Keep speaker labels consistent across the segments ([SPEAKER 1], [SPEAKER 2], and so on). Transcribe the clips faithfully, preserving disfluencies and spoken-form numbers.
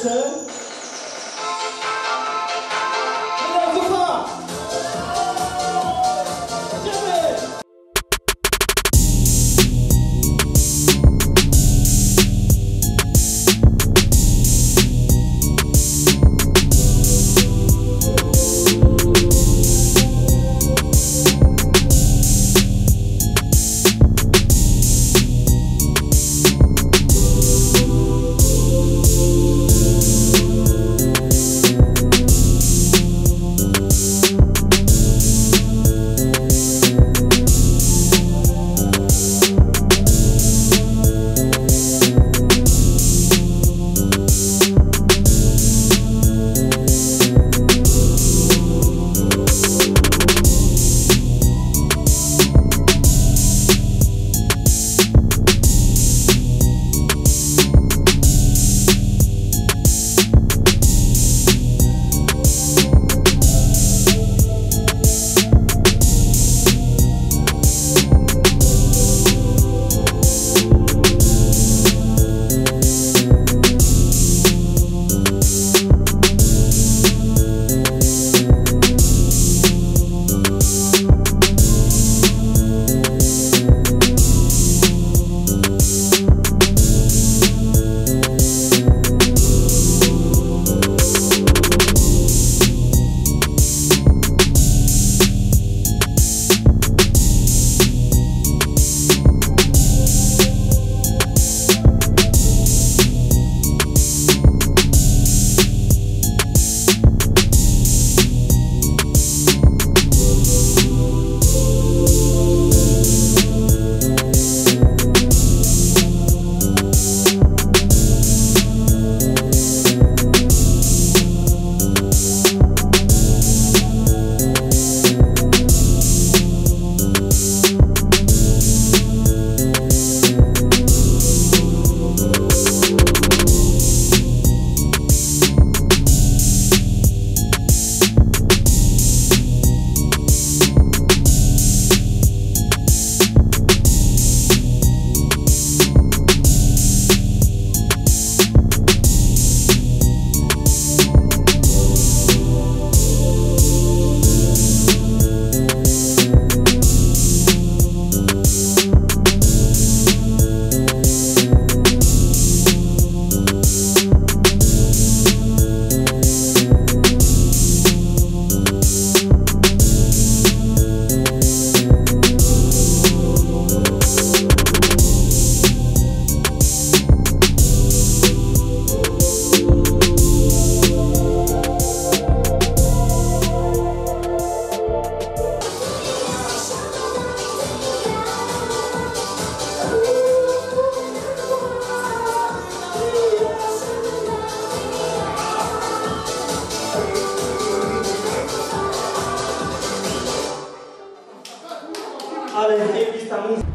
[SPEAKER 1] jeszcze. Teraz kocha! Idziemy! Ale zajebista muzyka.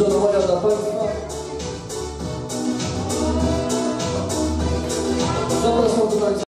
[SPEAKER 2] podziękowania dla Państwa. Zapraszam do tańca.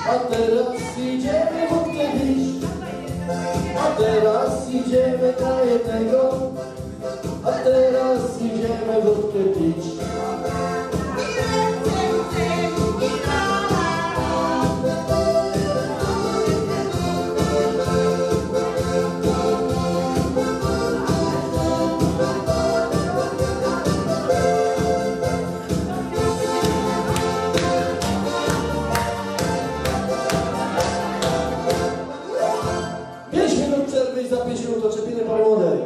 [SPEAKER 2] A teraz idziemy wódkę pić. A teraz idziemy na jednego. A teraz idziemy wódkę pić. pięć minut przerwy i za pięć minut oczepiny parę modeli.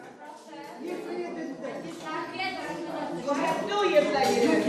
[SPEAKER 3] Tu jest dla jeden.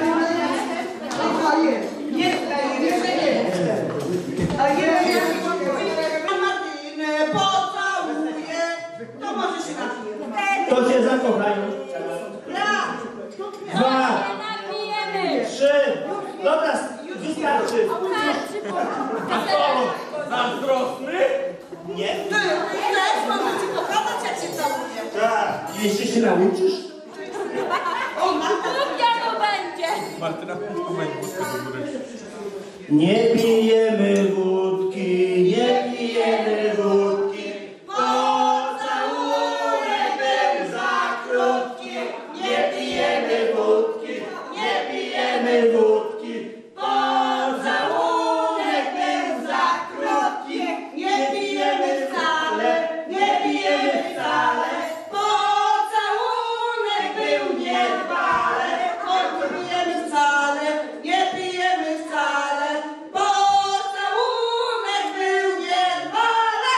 [SPEAKER 3] Nie dla jeden. A jeden Martynę pocałuje. To może się napije.
[SPEAKER 1] To się zakochają.
[SPEAKER 3] Raz.
[SPEAKER 1] Dwa.
[SPEAKER 4] Napijemy!
[SPEAKER 1] Trzy. Dobra, wystarczy.
[SPEAKER 4] A co?
[SPEAKER 5] Zazdrosny?
[SPEAKER 1] Nie?
[SPEAKER 3] Ty, też może ci pokazać, jak się całuje.
[SPEAKER 1] Tak. Jeszcze się nauczysz?
[SPEAKER 3] O, Marta.
[SPEAKER 4] Kupiano będzie!
[SPEAKER 5] Martyna, pomyśl wódkę do góry.
[SPEAKER 1] Nie pijemy wódki, nie pijemy wódki. Pocałunek był za krótki. Nie pijemy wódki, nie pijemy wódki. Pocałunek był za krótki.
[SPEAKER 3] Nie pijemy wcale, nie pijemy wcale. Pocałunek był niedbale. Nie pijemy wcale, nie pijemy wcale. Pocałunek był niedbale.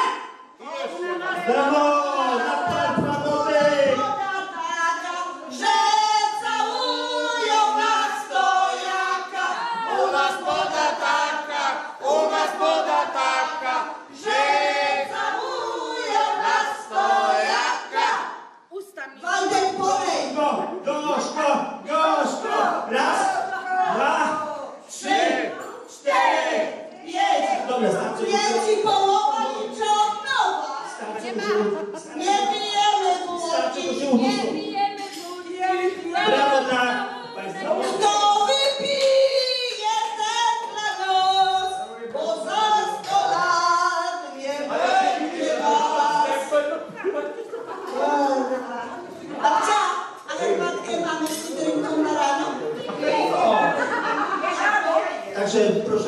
[SPEAKER 1] Brawo! Na pan prawowy!
[SPEAKER 3] Woda taka, że całują nas stojaka.
[SPEAKER 5] U nas woda taka, u nas woda taka, że
[SPEAKER 3] Całują nas stojaka.
[SPEAKER 4] Ustami.
[SPEAKER 3] Waldek porej.
[SPEAKER 1] Go, gorzko, gorzko! Raz, dwa, trzy, cztery, pięć! Dobra, starczy.
[SPEAKER 3] Pięć i połowa liczy od nowa.
[SPEAKER 1] Starczy, bo się-
[SPEAKER 3] Nie pijemy
[SPEAKER 1] starczy, bo
[SPEAKER 3] wódki.
[SPEAKER 1] się
[SPEAKER 4] Nie
[SPEAKER 1] ubóstwo.
[SPEAKER 4] pijemy wódki!
[SPEAKER 1] Brawo dla państwa.
[SPEAKER 3] Kto wypije ten dla nos, bo za sto lat nie będzie was. Babcia, a herbatkę mamy z cydrynką na rano?
[SPEAKER 1] Także proszę.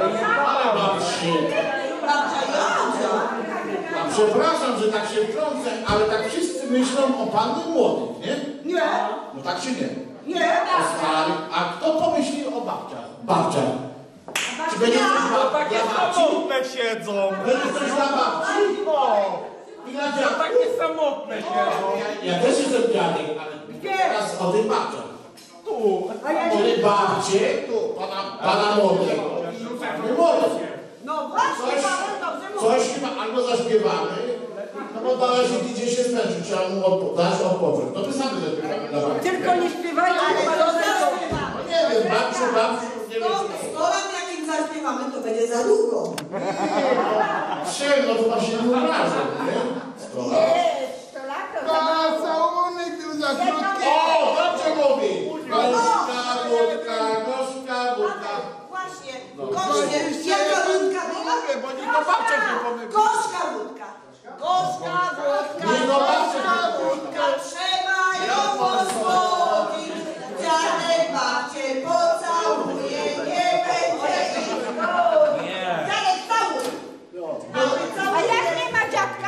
[SPEAKER 3] Babcia, ja.
[SPEAKER 6] Przepraszam, że tak się wtrącę, ale tak wszyscy myślą o pannie młodych, nie?
[SPEAKER 3] Nie,
[SPEAKER 6] No tak czy nie?
[SPEAKER 3] nie.
[SPEAKER 6] O starych. A kto pomyśli o babciach? Babciach. Czy będzie coś
[SPEAKER 5] to
[SPEAKER 6] dla,
[SPEAKER 5] takie
[SPEAKER 6] dla babci?
[SPEAKER 5] samotne siedzą.
[SPEAKER 6] Będzie coś dla babci?
[SPEAKER 5] No,
[SPEAKER 6] I dla
[SPEAKER 5] to
[SPEAKER 6] dziadków?
[SPEAKER 5] takie samotne siedzą.
[SPEAKER 6] Ja, ja też jestem dziadek, ale teraz o tych babciach.
[SPEAKER 5] Tu.
[SPEAKER 6] O tych babcie, tu, pana, pana młodego. Panny młodych.
[SPEAKER 3] No właśnie,
[SPEAKER 6] Coś,
[SPEAKER 3] Paweł dobrze mówi.
[SPEAKER 6] coś chyba albo zaśpiewamy, no bo na razie idzie się zmęczyć, trzeba mu odpo dać odpocząć. To my sami zaśpiewamy dla babci.
[SPEAKER 3] Tylko nie śpiewajcie, ale to zaśpiewamy.
[SPEAKER 6] No nie wiem, babciu, babciu, nie wiem.
[SPEAKER 3] sto lat jak im zaśpiewamy, to będzie za długo.
[SPEAKER 6] Trzy, no to pan się nie urażę, nie? Sto lat.
[SPEAKER 3] sto lat to
[SPEAKER 6] Całunek był za krótki. O, dobrze mówi. Gorzka, wódka, gorzka, wódka.
[SPEAKER 3] Właśnie, gorzkie, jaka wódka była?
[SPEAKER 5] Mówię, bo nie do babcia się pomylił.
[SPEAKER 3] Gorzka wódka. Gorzka wódka,
[SPEAKER 6] Nie do babci
[SPEAKER 3] gorzka
[SPEAKER 6] się
[SPEAKER 3] wódka, trzeba ją osłodzić. Dziadek babcię pocałuje, nie będzie ich szkodzić.
[SPEAKER 5] Nie.
[SPEAKER 3] Dziadek całuj. A jak nie ma dziadka?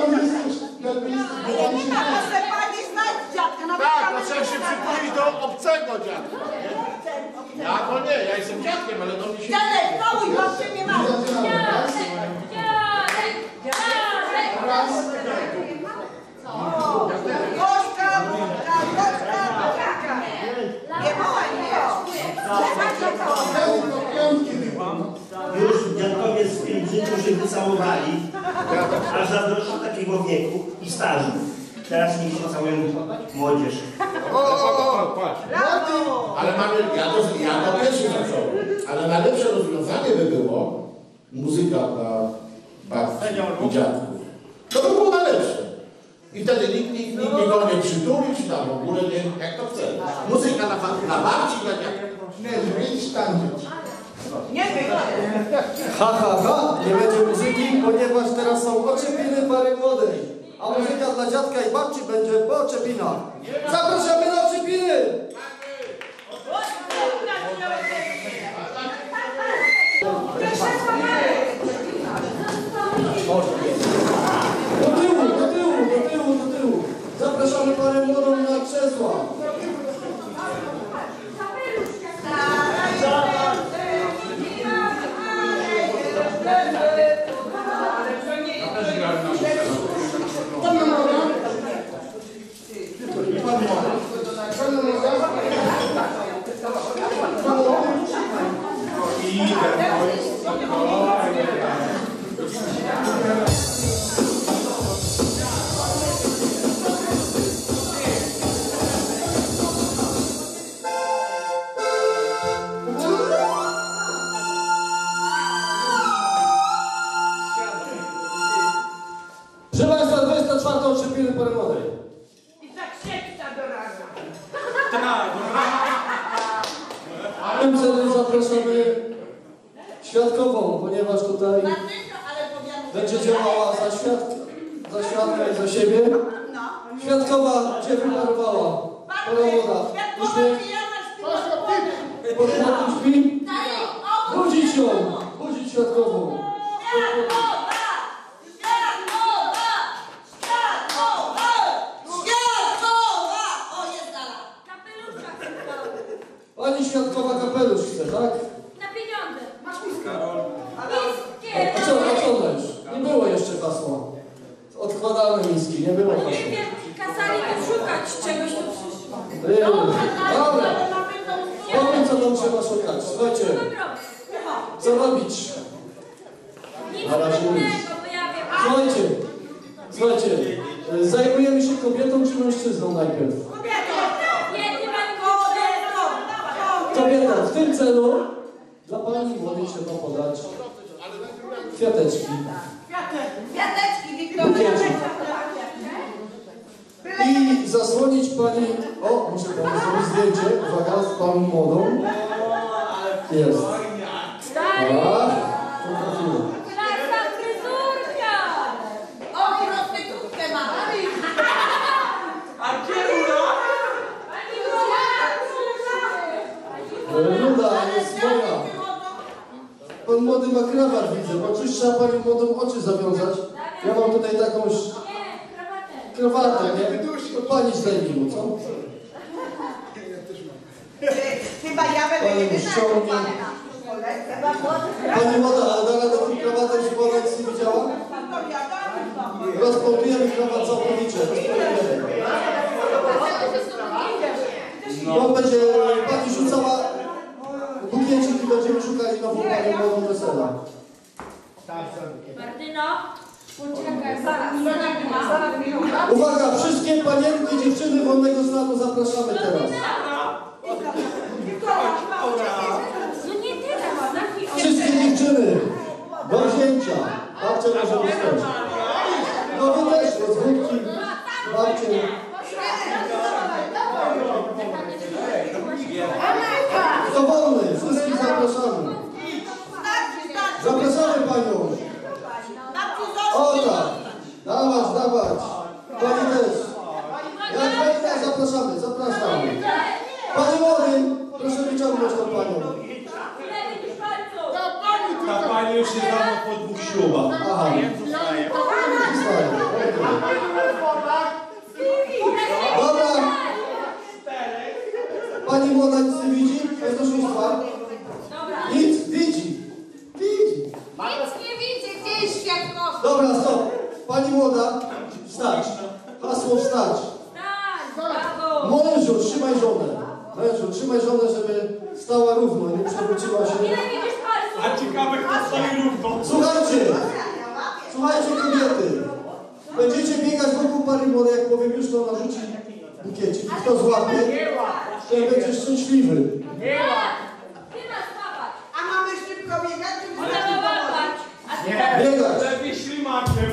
[SPEAKER 3] Ale nie ma, proszę pani znać dziadka. Nawet
[SPEAKER 6] Tak,
[SPEAKER 3] tam
[SPEAKER 6] to trzeba się przytulić do obcego dziadka, nie? Ja to nie, ja jestem dziadkiem, ale do mnie się...
[SPEAKER 3] Dziadek, całuj, babcię nie ma.
[SPEAKER 4] Dziadek! Dziadek! Dziadek!
[SPEAKER 3] Gorzka wódka, gorzka wódka. Nie wołaj mnie.
[SPEAKER 1] Już dziadkowie z pielgrzymu się wycałowali, aż zazdroszczą takiego wieku i stażu. Teraz niech się całują młodzież.
[SPEAKER 6] Ale mamy, ja to, ja to pierwszy zacząłem, ale najlepsze rozwiązanie by było muzyka dla babci i dziadków. To by było najlepsze. I wtedy nikt, nikt, nikt nikogo nie przytuli, czy tam w ogóle nie, jak to chce. Muzyka dla, ba- dla babci i dla dziadków.
[SPEAKER 7] Nie, zmienić tam dzieci.
[SPEAKER 3] Nie będzie.
[SPEAKER 2] Ha, ha, ha, nie będzie muzyki, ponieważ teraz są oczepiny pary młodej. A muzyka dla dziadka i babci będzie po oczepinach. Zapraszamy na oczepiny! Do tyłu, do tyłu, do tyłu, do tyłu. Zapraszamy parę młodą na krzesła. Proszę Państwa, dwudziesta czwarta oczepiny pary młodej.
[SPEAKER 3] I tak siedź do rana.
[SPEAKER 2] W tym celu zapraszamy świadkową, ponieważ tutaj będzie działała za świadka, za świadka i za siebie. Świadkowa cię wyparowała. Para młoda. Uśmiech. Podmioty śpi. Budzić ją. Budzić świadkową. Pani świadkowa kapelusz chce, tak?
[SPEAKER 4] Na pieniądze.
[SPEAKER 3] Masz miskę.
[SPEAKER 2] A co, a co też? Nie było jeszcze hasła. Odkładane miski, nie było hasła.
[SPEAKER 4] Nie wiem, kazali tu szukać czegoś, tu przyszło.
[SPEAKER 2] Yy, dobra. Powiem, co tam trzeba szukać. Słuchajcie, co robić?
[SPEAKER 4] Nic
[SPEAKER 2] Na razie nic.
[SPEAKER 4] trudnego, bo ja wiem.
[SPEAKER 2] Słuchajcie, słuchajcie, yy, zajmujemy się kobietą czy mężczyzną najpierw?
[SPEAKER 4] Nie, nie mam kobietą.
[SPEAKER 2] Kobieta, w tym celu dla pani młodej trzeba podać kwiateczki.
[SPEAKER 3] Kwiateczki,
[SPEAKER 2] Bukiecik. I zasłonić pani... O, muszę pani zrobić zdjęcie. Uwaga, z panią młodą. Jest.
[SPEAKER 4] Stary,
[SPEAKER 2] A, potrafiła.
[SPEAKER 4] klasa fryzurka.
[SPEAKER 3] O, prostytutkę ma.
[SPEAKER 5] A kieruna?
[SPEAKER 2] Ruda jest moja. Pan młody ma krawat, widzę, bo czyś trzeba panią młodą oczy zawiązać. Ja mam tutaj takąś
[SPEAKER 4] Nie, krawatę.
[SPEAKER 2] krawatę, nie? To pani zdejmij mu, co?
[SPEAKER 3] Chyba ja będę
[SPEAKER 2] Pani
[SPEAKER 3] jedyna
[SPEAKER 2] ściągnie. Pani młoda, ale da radę tym krawatem się podać, nie widziała? Rozpołtujemy krawat całkowicie. Rozpołtujemy. No będzie pani rzucała bukiecik i będziemy szukali nową panią młodą wesela.
[SPEAKER 4] Martyno, poczekaj, zaraz, zaraz.
[SPEAKER 2] Uwaga, wszystkie panienki i dziewczyny wolnego stanu zapraszamy teraz.
[SPEAKER 4] No nie teraz, na chwilę.
[SPEAKER 2] Wszystkie dziewczyny do wzięcia. Babcia może być też. No wy też, rozwódki, babcie. Kto wolny, wszystkich zapraszamy. Zapraszamy panią. O tak, dawać, dawać. Pani też. Jak wejdę, zapraszamy, zapraszamy. Pani młody, proszę wyciągnąć tą panią.
[SPEAKER 5] Ta pani już się dawno po dwóch ślubach.
[SPEAKER 2] Aha. Zostaje. Dobra. Pani młoda nic nie widzi? Jest oszustwa? Nic? Widzi. Widzi.
[SPEAKER 3] Nic nie widzę, gdzie jest świadkowca?
[SPEAKER 2] Dobra, stop. Pani młoda, wstać. Hasło wstać. Mężu, trzymaj żonę. Mężu, trzymaj żonę, żeby stała równo, nie przewróciła się.
[SPEAKER 4] Ile widzisz palców?
[SPEAKER 5] A ciekawe, kto stoi równo.
[SPEAKER 2] Słuchajcie, słuchajcie kobiety. Będziecie biegać wokół pary młodej, jak powiem już, to narzuci bukiecik. I kto złapie, ten będzie szczęśliwy.
[SPEAKER 4] Ty masz łapać.
[SPEAKER 3] A mamy szybko biegać, czy
[SPEAKER 4] Możemy łapać. A ty
[SPEAKER 5] Nie,
[SPEAKER 2] Biegać.
[SPEAKER 5] lepiej ślimakiem.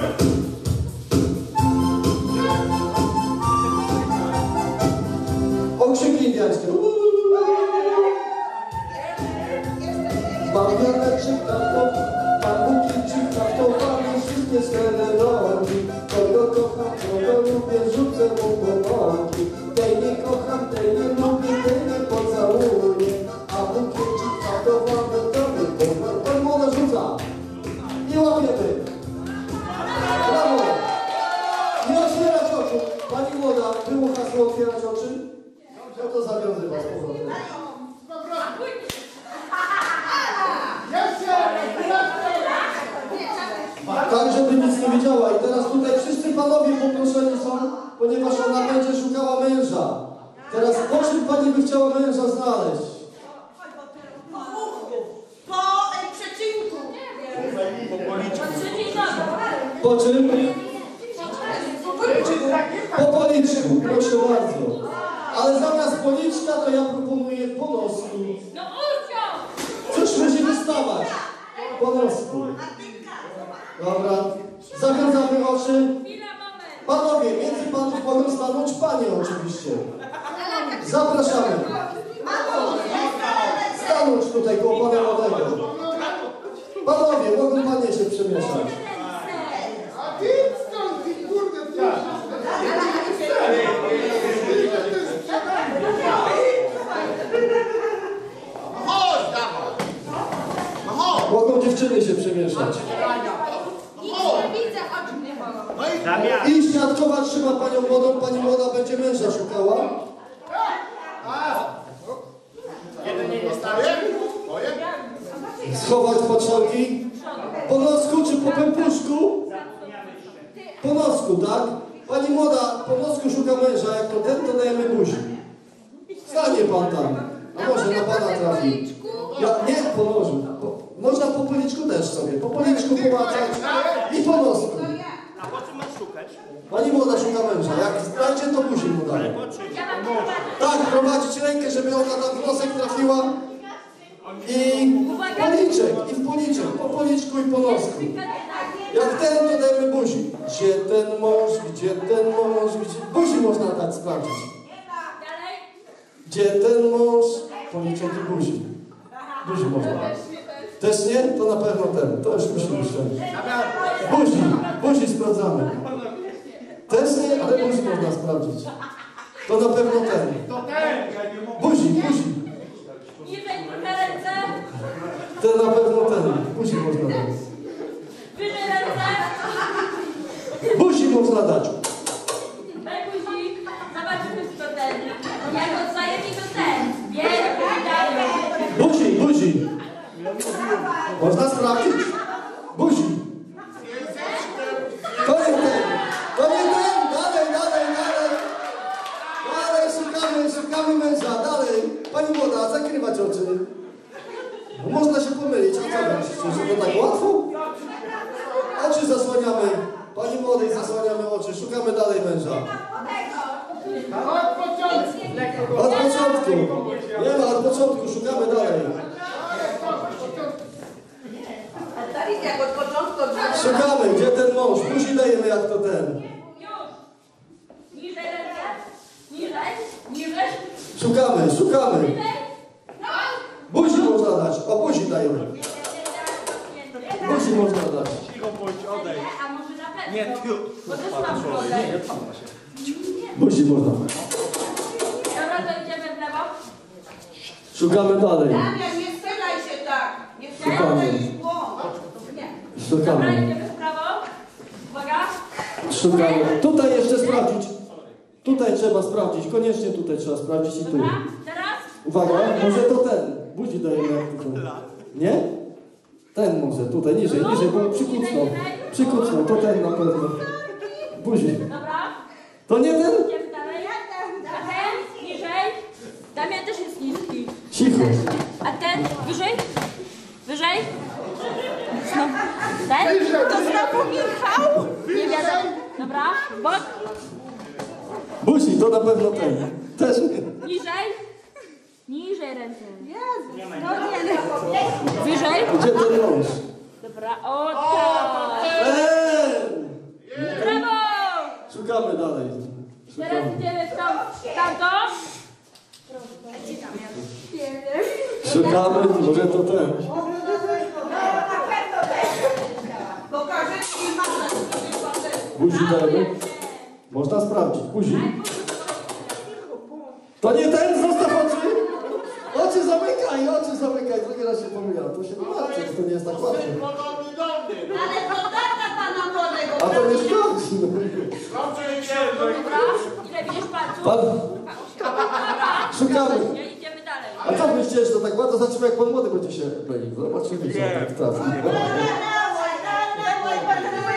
[SPEAKER 2] Okrzyki indiańskie. Ba, Tak, żeby nic nie wiedziała. I teraz tutaj wszyscy panowie poproszeni są, ponieważ ona będzie szukała męża. Teraz po czym pani by chciała męża znaleźć?
[SPEAKER 3] Po e, przecinku.
[SPEAKER 2] Po czym? Po policzku, proszę bardzo. Ale zamiast policzka to ja proponuję po nosku.
[SPEAKER 4] No usiądź!
[SPEAKER 2] Cóż musi wystawać? Po nosku. Dobra. Zawiązamy oczy.
[SPEAKER 4] Chwila, moment.
[SPEAKER 2] Panowie, między panów mogą stanąć panie oczywiście. Zapraszamy. Stanąć tutaj koło pana młodego. Panowie, mogą panie się przemieszać.
[SPEAKER 5] A ty stąd, ty kurde, ty chodź, dawaj. No chodź.
[SPEAKER 2] Mogą dziewczyny się przemieszać.
[SPEAKER 4] Nic nie widzę, oczy mnie bolą.
[SPEAKER 5] No i
[SPEAKER 1] Damian,
[SPEAKER 2] I świadkowa trzyma panią młodą. Pani młoda będzie męża szukała.
[SPEAKER 5] jedynie nie stawię? Moje?
[SPEAKER 2] Schować patrzałki. Po nosku czy po pępuszku? Po nosku, tak? Pani młoda po nosku szuka męża. Jak to ten, to dajemy buzi. Stanie pan tam. A może na pana trafi. Ja, nie, po nożu. Po, można po policzku też sobie. Po policzku połacać i po nosku.
[SPEAKER 1] a po czym masz szukać?
[SPEAKER 2] Pani młoda szuka męża. Jak znajdzie, to buzi mu daje.
[SPEAKER 1] Po czym?
[SPEAKER 4] Ja mam prowadzić.
[SPEAKER 2] Tak, prowadzić rękę, żeby ona tam w nosek trafiła. I w policzek, i w policzek. Po policzku i po nosku. Jak ten, to dajemy buzi. Gdzie ten mąż, gdzie ten mąż, gdzie... Buzi można dać sprawdzić.
[SPEAKER 4] Dalej.
[SPEAKER 2] Gdzie ten mąż, policzek i buzi. Buzi można dać. Też nie? To na pewno ten. To już musimy szczerze. Buzi, buzi sprawdzamy. Też nie, ale buzi można sprawdzić. To na pewno ten. Buzi, buzi.
[SPEAKER 4] Niżej trochę ręce.
[SPEAKER 2] Ten na pewno ten. Buzi można dać.
[SPEAKER 4] Wyżej ręce.
[SPEAKER 2] Buzi można dać.
[SPEAKER 4] Daj guzik. Zobaczymy, co to ten. Jak oddaje mi to ten. Wielki, dalej.
[SPEAKER 2] Buzi, buzi. Można sprawdzić? Buzi. To nie ten. To nie ten. Dalej, dalej, dalej. Dalej, szukamy, szukamy męża. Dalej. Pani młoda, zakrywać oczy. No, można się pomylić. A co myślicie, że to tak łatwo? Oczy zasłaniamy. Pani młodej zasłaniamy oczy. Szukamy dalej męża.
[SPEAKER 5] Od początku.
[SPEAKER 2] Od początku. Nie ma, od początku. Szukamy dalej.
[SPEAKER 3] Tak jak od początku.
[SPEAKER 2] Szukamy, gdzie ten mąż. Buzi dajemy jak to ten.
[SPEAKER 4] Już. Niżej ręce. Niżej. Niżej.
[SPEAKER 2] Szukamy, szukamy.
[SPEAKER 4] Niżej. No.
[SPEAKER 2] Buzi można dać. O, buzi dajemy. Buzi można dać.
[SPEAKER 4] A może na pewno? Nie, ty. Bo też mam wodę.
[SPEAKER 2] Buzi można dać.
[SPEAKER 4] Dobra, to idziemy w lewo.
[SPEAKER 2] Szukamy dalej.
[SPEAKER 3] Damian, nie strzelaj się tak. Nie
[SPEAKER 2] Szukamy.
[SPEAKER 3] strzelaj się w głowę. Nie.
[SPEAKER 4] Dobra,
[SPEAKER 2] Szukamy.
[SPEAKER 4] idziemy w prawo. Uwaga.
[SPEAKER 2] Szukamy. Tutaj jeszcze sprawdzić. Tutaj trzeba sprawdzić. Koniecznie tutaj trzeba sprawdzić i tu.
[SPEAKER 4] Dobra, teraz.
[SPEAKER 2] Uwaga, może to ten. Buzi dajemy jak to ten. Nie? Ten może, tutaj, niżej, niżej, bo przykucnął. Przykucnął, to ten na pewno. Buzi.
[SPEAKER 4] Dobra.
[SPEAKER 2] To nie ten?
[SPEAKER 4] Idziemy dalej. A ten? Niżej. Damian też jest niski.
[SPEAKER 2] Cicho.
[SPEAKER 4] A ten? Wyżej? Wyżej? Znowu. Ten? To znowu Michał? Nie wiadomo. Dobra. Bok.
[SPEAKER 2] Buzi, to na pewno ten. Też nie.
[SPEAKER 4] Niżej. Niżej ręce. Jezu. No nie. Wyżej.
[SPEAKER 2] Gdzie ten mąż?
[SPEAKER 4] Dobra. O tak.
[SPEAKER 2] Ten!
[SPEAKER 4] Brawo.
[SPEAKER 2] Szukamy dalej.
[SPEAKER 4] Teraz
[SPEAKER 2] Szukamy.
[SPEAKER 4] idziemy w tam, w tamto.
[SPEAKER 2] Szukamy, może to ten.
[SPEAKER 3] Pokażę ci masę.
[SPEAKER 2] Buzi dajemy. Można sprawdzić. Buzi. To nie ten, zostaw oczy. Oczy zamykaj, oczy zamykaj. Drugi raz się pomyliłem. To się nie martwi, to nie jest tak łatwo.
[SPEAKER 5] Podobny do mnie.
[SPEAKER 3] Ale to tata pana młodego.
[SPEAKER 2] A to nie szkodzi.
[SPEAKER 5] Dobrze, idzie.
[SPEAKER 4] Dobra. Ile widzisz palców?
[SPEAKER 2] Pan,
[SPEAKER 4] Dobra.
[SPEAKER 2] szukamy.
[SPEAKER 4] Ja idziemy dalej.
[SPEAKER 2] A co wy chcieliście, że to tak bardzo? Zobaczymy, jak pan młody będzie się mylił. Zobaczymy, co tak trafi.
[SPEAKER 3] Dawaj, dawaj, dawaj, dawaj, dawaj.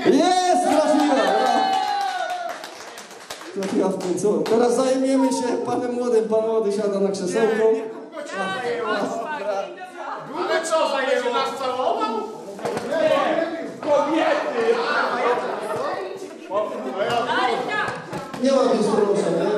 [SPEAKER 2] Jest! Trafiła! Trafiła w końcu. Teraz zajmiemy się panem młodym. Pan młody siada na krzesełku.
[SPEAKER 5] Ale co, zajęło nas całował? Kobiety!
[SPEAKER 2] Nie ma więc proszę, nie?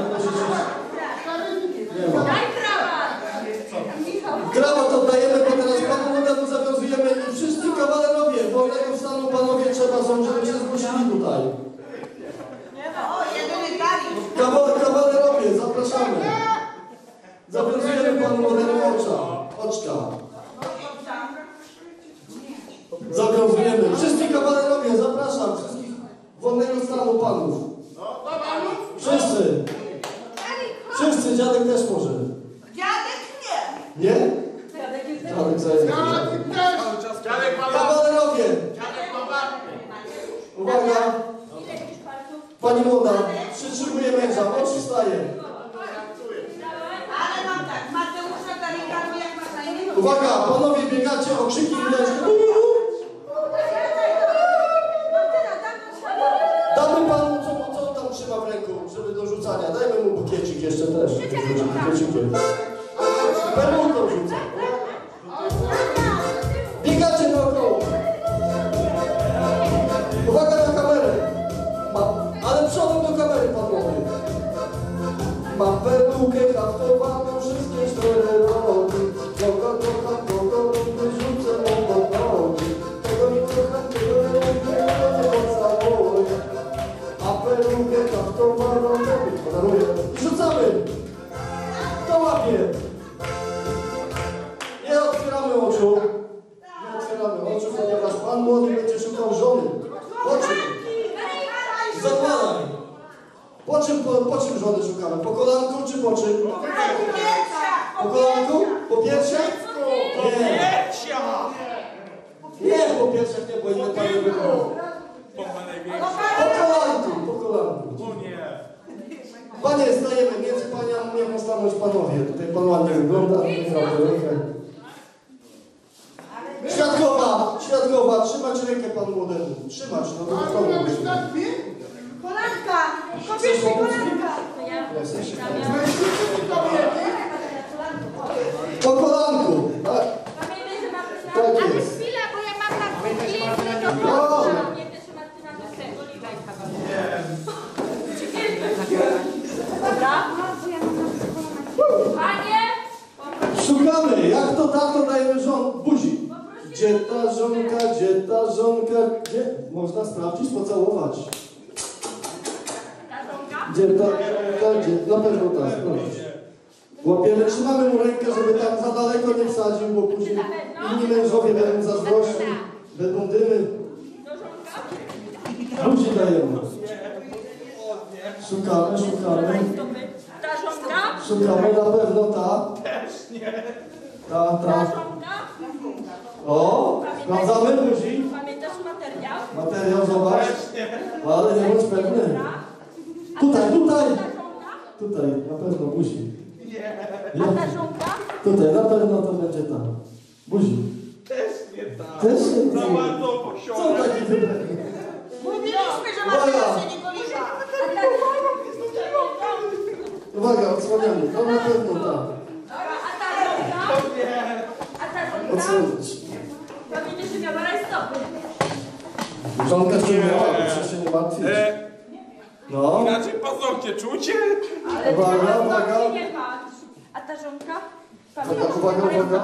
[SPEAKER 2] Nie ma.
[SPEAKER 4] Daj krawat!
[SPEAKER 2] Krawat oddajemy, bo teraz panu młodemu zawiązujemy i wszyscy kawalerowie, wolnego stanu panowie trzeba są, żeby się zgłosili tutaj.
[SPEAKER 3] O, jedyny tani.
[SPEAKER 2] Kawa kawalerowie, zapraszamy. Zawiązujemy panu młodemu ocza. Oczka. Zawiązujemy. Wszyscy kawalerowie, zapraszam. Wszystkich wolnego stanu panów. Wszyscy. Wszyscy, dziadek też może.
[SPEAKER 3] Dziadek nie.
[SPEAKER 2] Nie?
[SPEAKER 4] Dziadek jest
[SPEAKER 2] Dziadek zajęty.
[SPEAKER 5] Dziadek ma
[SPEAKER 2] Kawalerowie.
[SPEAKER 5] Dziadek ma barkę.
[SPEAKER 2] Uwaga.
[SPEAKER 4] ile już parków?
[SPEAKER 2] Pani młoda, przytrzymuje męża, oczy wstaje.
[SPEAKER 3] Ale mam tak, Mateusza Tarikaru jak ma na imię?
[SPEAKER 2] Uwaga, panowie biegacie, okrzyki widać. Damy panu, co, co on tam trzyma w ręku, żeby do rzucania. Dajmy mu bukiecik jeszcze też. Bukiecikiem. Perłką rzuca. Biegacie naokoło. Uwaga na kamerę. Ma, ale przodem do kamery, panowie. Mam perukę haftowaną, wszystkie cztery rogi. Kogo kocham, kogo lubię, rzucę mu do nogi. Kogo nie kocham, tego nie lubię, to nie pocałuję. A perukę haftowaną, robię, podaruję. Rzucamy! To łapie! Nie otwieramy oczu. Nie otwieramy oczu, ponieważ pan młody będzie szukał żony. Po czym? Zakładaj! Po czym, po, po czym żony szukamy? Po kolanku czy po czym? Po kolanku? Po piersiach? Nie. Nie, po piersiach nie, bo inne panie wychodzą. Po kolanku, po kolanku. Panie, stajemy między paniami, nie stanąć panowie. Tutaj pan ładnie wygląda. Świadkowa, świadkowa, trzymać rękę pan młodemu. Trzymać, no to to
[SPEAKER 3] Kolanka! Kobiety, kolanka!
[SPEAKER 2] po kolanku. Tak,
[SPEAKER 4] Pamiętaj, że mam
[SPEAKER 2] tak
[SPEAKER 4] Ale
[SPEAKER 2] jest.
[SPEAKER 4] chwilę, bo ja mam na chwilę, to
[SPEAKER 2] No.
[SPEAKER 4] proszę. Nie też Martyna do tego, Oliwaj Dobra? Panie!
[SPEAKER 2] Szukamy, jak to tato dajemy żon buzi. Gdzie ta żonka, gdzie ta żonka, gdzie? Można sprawdzić, pocałować.
[SPEAKER 4] Ta żonka?
[SPEAKER 2] Gdzie ta, ta gdzie? Na pewno ta, sprawdzić. Łapiemy, trzymamy mu rękę, żeby tam za daleko nie wsadził, bo później inni mężowie będą zazdrośni, będą dymy.
[SPEAKER 4] Do żonka?
[SPEAKER 2] Buzi dajemy. Szukamy, szukamy.
[SPEAKER 4] Ta żonka?
[SPEAKER 2] Szukamy, na pewno ta. Ta,
[SPEAKER 4] Ta
[SPEAKER 2] ta.
[SPEAKER 4] żonka?
[SPEAKER 2] O, sprawdzamy buzi.
[SPEAKER 4] Pamiętasz materiał?
[SPEAKER 2] Materiał, zobacz. Ale nie bądź pewny. Tutaj, tutaj.
[SPEAKER 4] Ta żonka?
[SPEAKER 2] Tutaj, na pewno buzi.
[SPEAKER 4] A ta żonka?
[SPEAKER 2] Tutaj, na pewno to będzie ta. Buzi.
[SPEAKER 5] Też nie tak.
[SPEAKER 2] Też nie
[SPEAKER 5] Za
[SPEAKER 2] ta.
[SPEAKER 5] bardzo
[SPEAKER 2] Co
[SPEAKER 5] posione.
[SPEAKER 2] taki wybór?
[SPEAKER 3] Mówiliśmy, że Mateusza się nie poliwa.
[SPEAKER 2] Uwaga, odsłaniamy. To na pewno ta.
[SPEAKER 4] A ta żonka? A ta żonka?
[SPEAKER 2] Odsłonić.
[SPEAKER 4] Pamiętasz, że miała rajstopy.
[SPEAKER 2] Żonka jeszcze miała, proszę się nie martwić. No.
[SPEAKER 5] Inaczej paznokcie czucie?
[SPEAKER 4] Ale
[SPEAKER 2] Uwaga,
[SPEAKER 4] ty na
[SPEAKER 2] uwaga.
[SPEAKER 4] paznokcie nie patrz. A ta żonka?
[SPEAKER 2] Uwaga, uwaga, uwaga.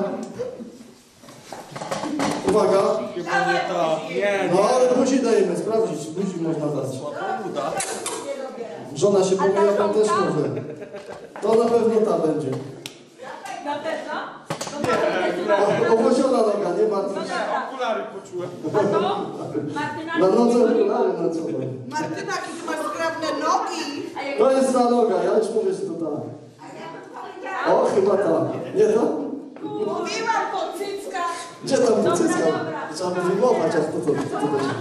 [SPEAKER 2] Uwaga.
[SPEAKER 5] Chyba nie to. Nie,
[SPEAKER 2] No ale buzi dajemy, sprawdzić. Buzi można dać.
[SPEAKER 5] uda.
[SPEAKER 2] Żona się pomyja, pan też może. To na pewno ta będzie.
[SPEAKER 4] Na pewno? No to
[SPEAKER 2] O- Owłosiona noga, nie martwić się.
[SPEAKER 5] Okulary poczułem.
[SPEAKER 4] A to? Martyna,
[SPEAKER 2] Na nodze
[SPEAKER 4] nie
[SPEAKER 2] okulary na co?
[SPEAKER 3] Martyna, jakie ty masz skrabne nogi.
[SPEAKER 4] A jak
[SPEAKER 2] To jest ta noga, ja już mówię, że to ta. O, chyba ta. Nie ta?
[SPEAKER 3] Mówiłam po cyckach.
[SPEAKER 2] Gdzie tam
[SPEAKER 4] Dobra,
[SPEAKER 2] to cycka?
[SPEAKER 4] dobra.
[SPEAKER 2] Trzeba by wyjmować, a to to, to, to będzie.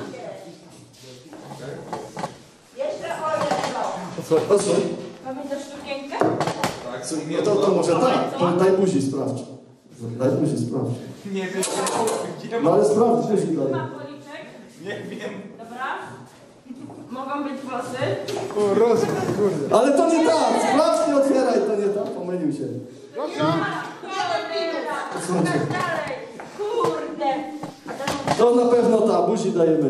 [SPEAKER 3] Jeszcze o jedno.
[SPEAKER 2] O co?
[SPEAKER 4] pamiętasz sukienkę?
[SPEAKER 5] Tak, co
[SPEAKER 2] No to, to może tak, to daj buzi sprawdź. Daj buzi sprawdź.
[SPEAKER 5] Nie wiem, gdzie
[SPEAKER 2] No ale sprawdź buzi daj.
[SPEAKER 4] Ma policzek?
[SPEAKER 5] Nie wiem.
[SPEAKER 4] Dobra? Mogą być włosy?
[SPEAKER 7] O, rozum, kurde.
[SPEAKER 2] Ale to nie tak! Sprawdź, nie otwieraj, to nie tak, pomylił się. Odsłońcie.
[SPEAKER 4] Dalej. Kurde. A teraz
[SPEAKER 2] To na pewno ta, buzi dajemy.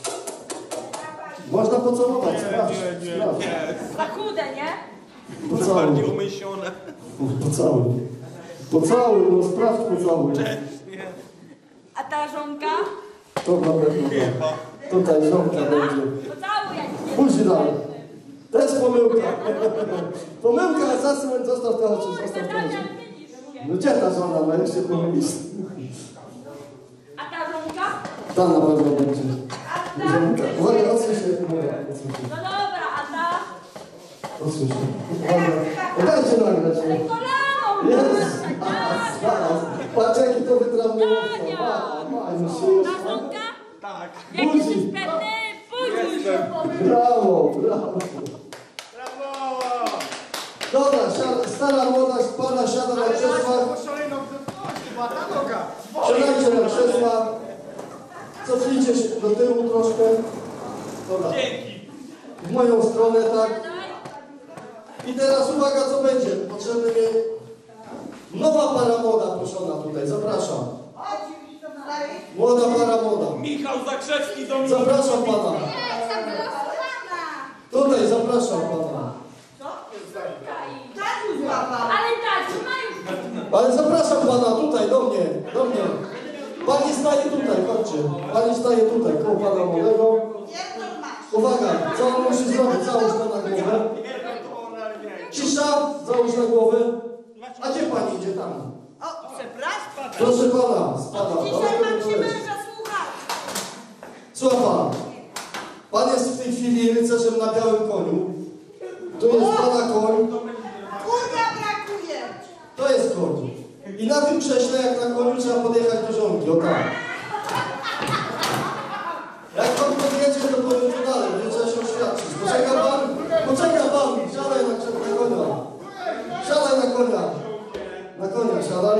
[SPEAKER 2] Można pocałować, sprawdź, sprawdź.
[SPEAKER 4] za chude, nie?
[SPEAKER 2] Pocałuj,
[SPEAKER 5] umyślone.
[SPEAKER 2] pocałuj. Pocałuj, no sprawdź, pocałuj.
[SPEAKER 4] A ta żonka?
[SPEAKER 2] To na pewno tak. Tutaj żonka będzie.
[SPEAKER 4] Pocałuj jak
[SPEAKER 2] Buzi dalej. To jest pomyłka. Pomyłka, zasłoń, zostaw te oczy, zostaw te oczy. No gdzie ta żona, no jeszcze pomylisz.
[SPEAKER 4] A ta żonka?
[SPEAKER 2] Ta na pewno będzie. Żonka. Uwaga, odsuń się. Odsuń się.
[SPEAKER 4] No dobra, a ta?
[SPEAKER 2] Odsuń się. Uwaga. No dajcie nagrać.
[SPEAKER 4] Ale kolaną!
[SPEAKER 2] Jest.
[SPEAKER 4] Tak,
[SPEAKER 2] Zaraz. Patrz jaki to wytrawny
[SPEAKER 4] Tania! Ta żonka?
[SPEAKER 5] Tak.
[SPEAKER 4] Jak jesteś pewny, pójdź!
[SPEAKER 2] Brawo, brawo.
[SPEAKER 5] Brawo!
[SPEAKER 2] Dobra, siada, stara młoda para siada na krzesłach.
[SPEAKER 5] Szalejną wzrost, chyba ta noga.
[SPEAKER 2] Siadajcie na krzesła. Cofnijcie się do tyłu troszkę. Dobra.
[SPEAKER 5] Dzięki.
[SPEAKER 2] W moją stronę, tak. I teraz uwaga, co będzie. Potrzebny mi nowa para młoda proszona tutaj. Zapraszam. Młoda para młoda.
[SPEAKER 5] Michał Zakrzewski do mnie.
[SPEAKER 2] Zapraszam pana. Tutaj zapraszam pana.
[SPEAKER 4] Ale tak, ma już.
[SPEAKER 2] Ale zapraszam pana tutaj, do mnie, do mnie. Pani staje tutaj, chodźcie. Pani staje tutaj, koło pana młodego. Uwaga, co on musi zrobić? Załóż to na głowę. Cisza, załóż na głowę. A gdzie pani idzie tam?
[SPEAKER 3] O, przepraszam.
[SPEAKER 2] Proszę pana, spada.
[SPEAKER 3] Dzisiaj mam się męża słuchać.
[SPEAKER 2] Słucha pan. Pan jest w tej chwili rycerzem na białym koniu. Tu jest pana koń.
[SPEAKER 3] Kurwa brakuje.
[SPEAKER 2] To jest koń. I na tym krześle, jak na koniu, trzeba podjechać do żonki. O tak. Jak pan podjedzie, to powiem to dalej. Nie trzeba się oświadczyć. Poczeka pan. Poczeka pan. Siadaj na, na konia. Siadaj na konia. Na konia siadaj.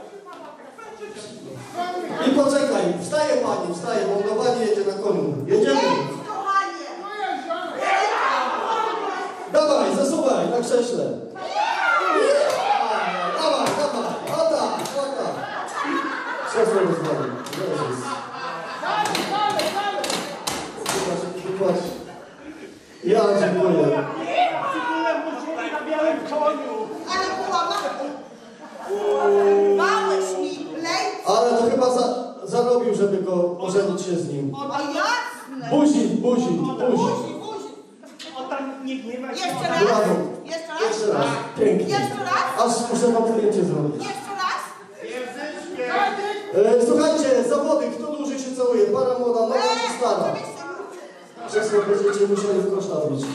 [SPEAKER 2] I poczekaj. Wstaje pani, wstaje. Lądowanie jedzie na koniu. Jedziemy. Dawaj, zasuwaj na krześle. Dawaj, dawaj. O tak, o tak. Krzesło rozwali. Jezus. Zobacz, ja dziękuję.
[SPEAKER 5] Na białym koniu.
[SPEAKER 3] Ale połamał. Małeś mi plej.
[SPEAKER 2] Ale to chyba za, zarobił, żeby go ożenić się z nim.
[SPEAKER 3] O jasne.
[SPEAKER 2] Buzi, buzi, buzi.
[SPEAKER 3] Buzi, buzi.
[SPEAKER 5] O tam nie gniewa się.
[SPEAKER 3] Jeszcze raz.
[SPEAKER 2] Brawo.
[SPEAKER 3] Jeszcze raz.
[SPEAKER 2] Jeszcze raz. Pięknie.
[SPEAKER 3] Jeszcze raz.
[SPEAKER 2] Aż muszę wam zdjęcie zrobić.
[SPEAKER 3] Jeszcze raz.
[SPEAKER 2] E, słuchajcie, zawody, kto dłużej się całuje? Para młoda, nowa czy stara?
[SPEAKER 3] Oczywiście.
[SPEAKER 2] Krzesło będziecie musieli w koszta wliczyć.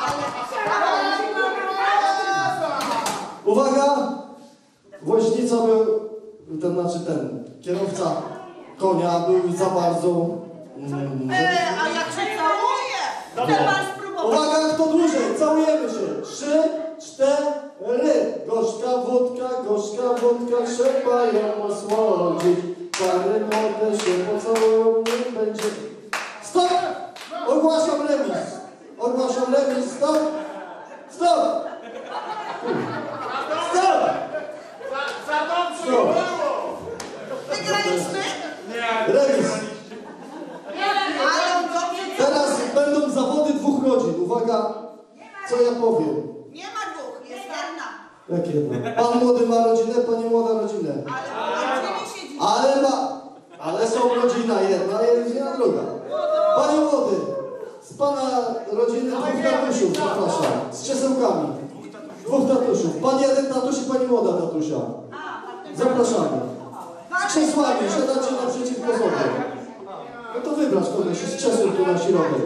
[SPEAKER 2] Uwaga! Woźnica był, ten znaczy ten, kierowca konia był za bardzo... Mm,
[SPEAKER 3] E, a jak się całuje? Chce pan spróbować?
[SPEAKER 2] Uwaga, kto dłużej? Całujemy się. Trzy, cztery. Gorzka wódka, gorzka wódka, trzeba ją osłodzić. Pary młode się pocałują, nie będzie... Stop! Ogłaszam remis. Ogłaszam remis. Stop! Stop! Stop!
[SPEAKER 5] Za dobrze
[SPEAKER 2] Stop!
[SPEAKER 5] było.
[SPEAKER 3] Wygraliśmy?
[SPEAKER 2] Remis.
[SPEAKER 3] Ale dobrze.
[SPEAKER 2] Teraz będą zawody dwóch rodzin. Uwaga, co ja powiem.
[SPEAKER 3] Nie ma dwóch, jest jedna.
[SPEAKER 2] Jak jedna? Pan młody ma rodzinę, pani młoda rodzinę.
[SPEAKER 3] Ale połączyli się dziś.
[SPEAKER 2] Ale ma... Ale są rodzina jedna i rodzina druga. Panie młody, z pana rodziny dwóch tatusiów, zapraszam. Z krzesełkami. Dwóch tatusiów. Pan jeden tatuś i pani młoda tatusia. Zapraszamy. Z krzesłami, siadacie naprzeciwko sobie. No to wybrać kogoś z krzesłem tu na środek.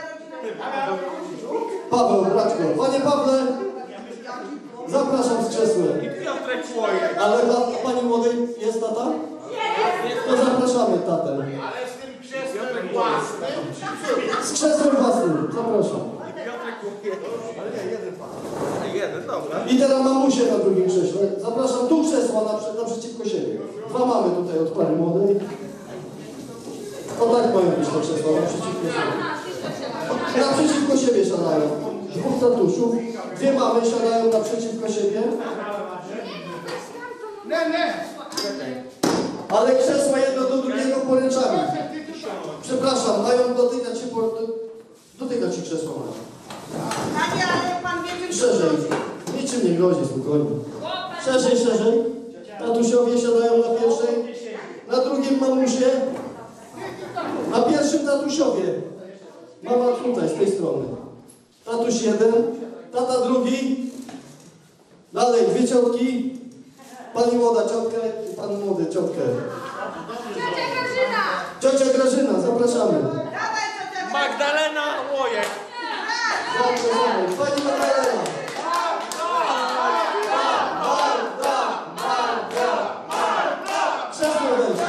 [SPEAKER 2] Paweł, bratko. Panie Pawle, zapraszam z krzesłem.
[SPEAKER 5] Piotrek Chłojek.
[SPEAKER 2] Ale dla pani młodej jest tata? To zapraszamy tatę.
[SPEAKER 5] Ale z tym krzesłem własnym.
[SPEAKER 2] Z krzesłem własnym, zapraszam.
[SPEAKER 5] Piotrek Chłojek. Ale nie, jeden pan. Jeden, dobra.
[SPEAKER 2] I teraz mamusię na drugim krześle. Zapraszam tu krzesła naprzeciwko siebie. Dwa mamy tutaj od pary młodej. O tak powiem robisz to krzesło? Naprzeciwko siebie. Naprzeciwko siebie siadają. Dwóch tatusiów, dwie mamy siadają naprzeciwko siebie.
[SPEAKER 5] Nie, nie.
[SPEAKER 2] Ale krzesła jedno do drugiego poręczami. Przepraszam, mają dotykać się po... Dotykać się krzesła mają.
[SPEAKER 3] Panie, ale pan wie, czym
[SPEAKER 2] Szerzej. Niczym nie grozi, spokojnie. Szerzej, szerzej. Tatusiowie siadają na pierwszej. Na drugim mamusie. Na pierwszym tatusiowie. Mama tutaj, z tej strony. Tatuś jeden. Tata drugi. Dalej, dwie ciotki. Pani młoda ciotkę i pan młody ciotkę.
[SPEAKER 4] Ciocia Grażyna!
[SPEAKER 2] Ciocia Grażyna, zapraszamy.
[SPEAKER 3] Dawaj, co te...
[SPEAKER 5] Magdalena Łojek.
[SPEAKER 2] Zapraszamy. Pani Magdalena. Krzesło weź.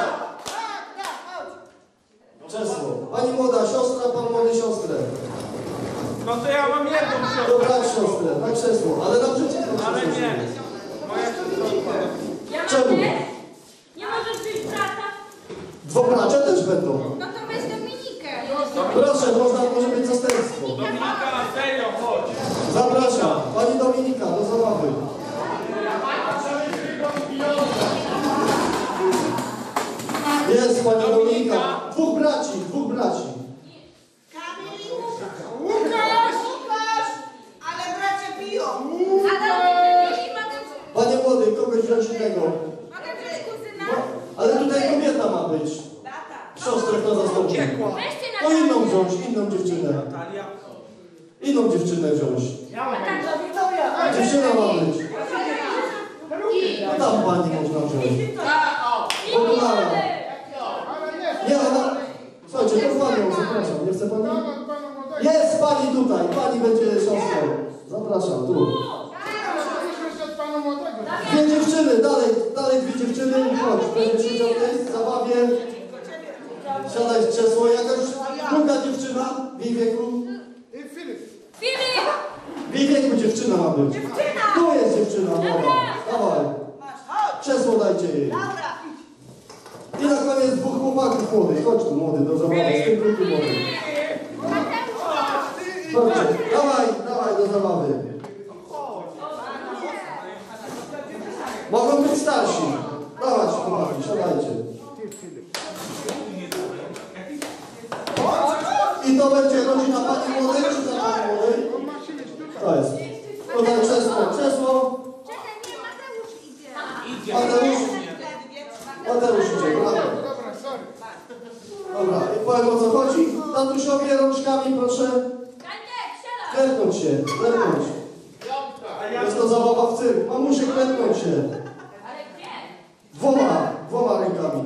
[SPEAKER 2] Krzesło. Pani młoda siostra, pan młody siostrę.
[SPEAKER 5] No to ja mam jedną siostrę.
[SPEAKER 2] Dobra, siostrę, na krzesło, ale naprzeciwko
[SPEAKER 5] Ale
[SPEAKER 2] krzesło.
[SPEAKER 5] nie. Moja siostra.
[SPEAKER 4] Ja mam
[SPEAKER 2] Czemu?
[SPEAKER 4] nie? Nie możesz być brata?
[SPEAKER 2] Dwobracia też będą.
[SPEAKER 4] No to weź Dominikę.
[SPEAKER 2] Proszę, można, może być zastępstwo.
[SPEAKER 5] Dominika, serio, chodź.
[SPEAKER 2] Zapraszam. Pani Dominika, do zabawy. Jest pani Dominika. Dwóch braci, dwóch braci.
[SPEAKER 3] Kamil, Łukasz, Łukasz, ale bracia piją.
[SPEAKER 2] Panie młody, kogoś wziąć innego.
[SPEAKER 4] Mogę wziąć kuzyna?
[SPEAKER 2] Ale tutaj kobieta ma być.
[SPEAKER 3] Tata.
[SPEAKER 2] Siostrę kto zastąpi?
[SPEAKER 4] Weźcie
[SPEAKER 2] No
[SPEAKER 4] na
[SPEAKER 2] inną wziąć, inną dziewczynę.
[SPEAKER 5] Natalia.
[SPEAKER 2] Inną dziewczynę wziąć.
[SPEAKER 3] Wiktoria.
[SPEAKER 2] Dziewczyna ma być. No tam pani można wziąć. Popularna. Nie, ona... Słuchajcie, to panią, zapraszam. Nie chce pani? Jest pani tutaj. Pani będzie siostrą. Zapraszam, tu. Dwie dziewczyny, dalej, dalej dwie dziewczyny. Chodź, będziesz siedział w tej zabawie. Siadaj w krzesło. Jakaś druga dziewczyna w jej wieku.
[SPEAKER 4] Filip!
[SPEAKER 2] W jej wieku dziewczyna ma być. Tu jest dziewczyna młoda. Dawaj. Krzesło dajcie jej.
[SPEAKER 3] Laura.
[SPEAKER 2] I na koniec dwóch chłopaków młodych. Chodź tu młody, do zabawy. Z tym krótkim młody. Chodźcie. Dawaj, dawaj do zabawy. Mogą być starsi. Dawać chłopaki, siadajcie. I to będzie rodzina pani młodej, czy za pani młodej? To jest. Tutaj krzesło, krzesło.
[SPEAKER 4] Czekaj, nie, Mateusz idzie.
[SPEAKER 2] Mateusz. Mateusz idzie, brawo. Dobra, i powiem o co chodzi. Tatusiowie rączkami proszę
[SPEAKER 4] Daniel, siadaj!
[SPEAKER 2] klepnąć się, klepnąć. Jest to zabawa w cyrk. Mamusie klepnąć się.
[SPEAKER 4] Ale gdzie?
[SPEAKER 2] Dwoma, dwoma rękami.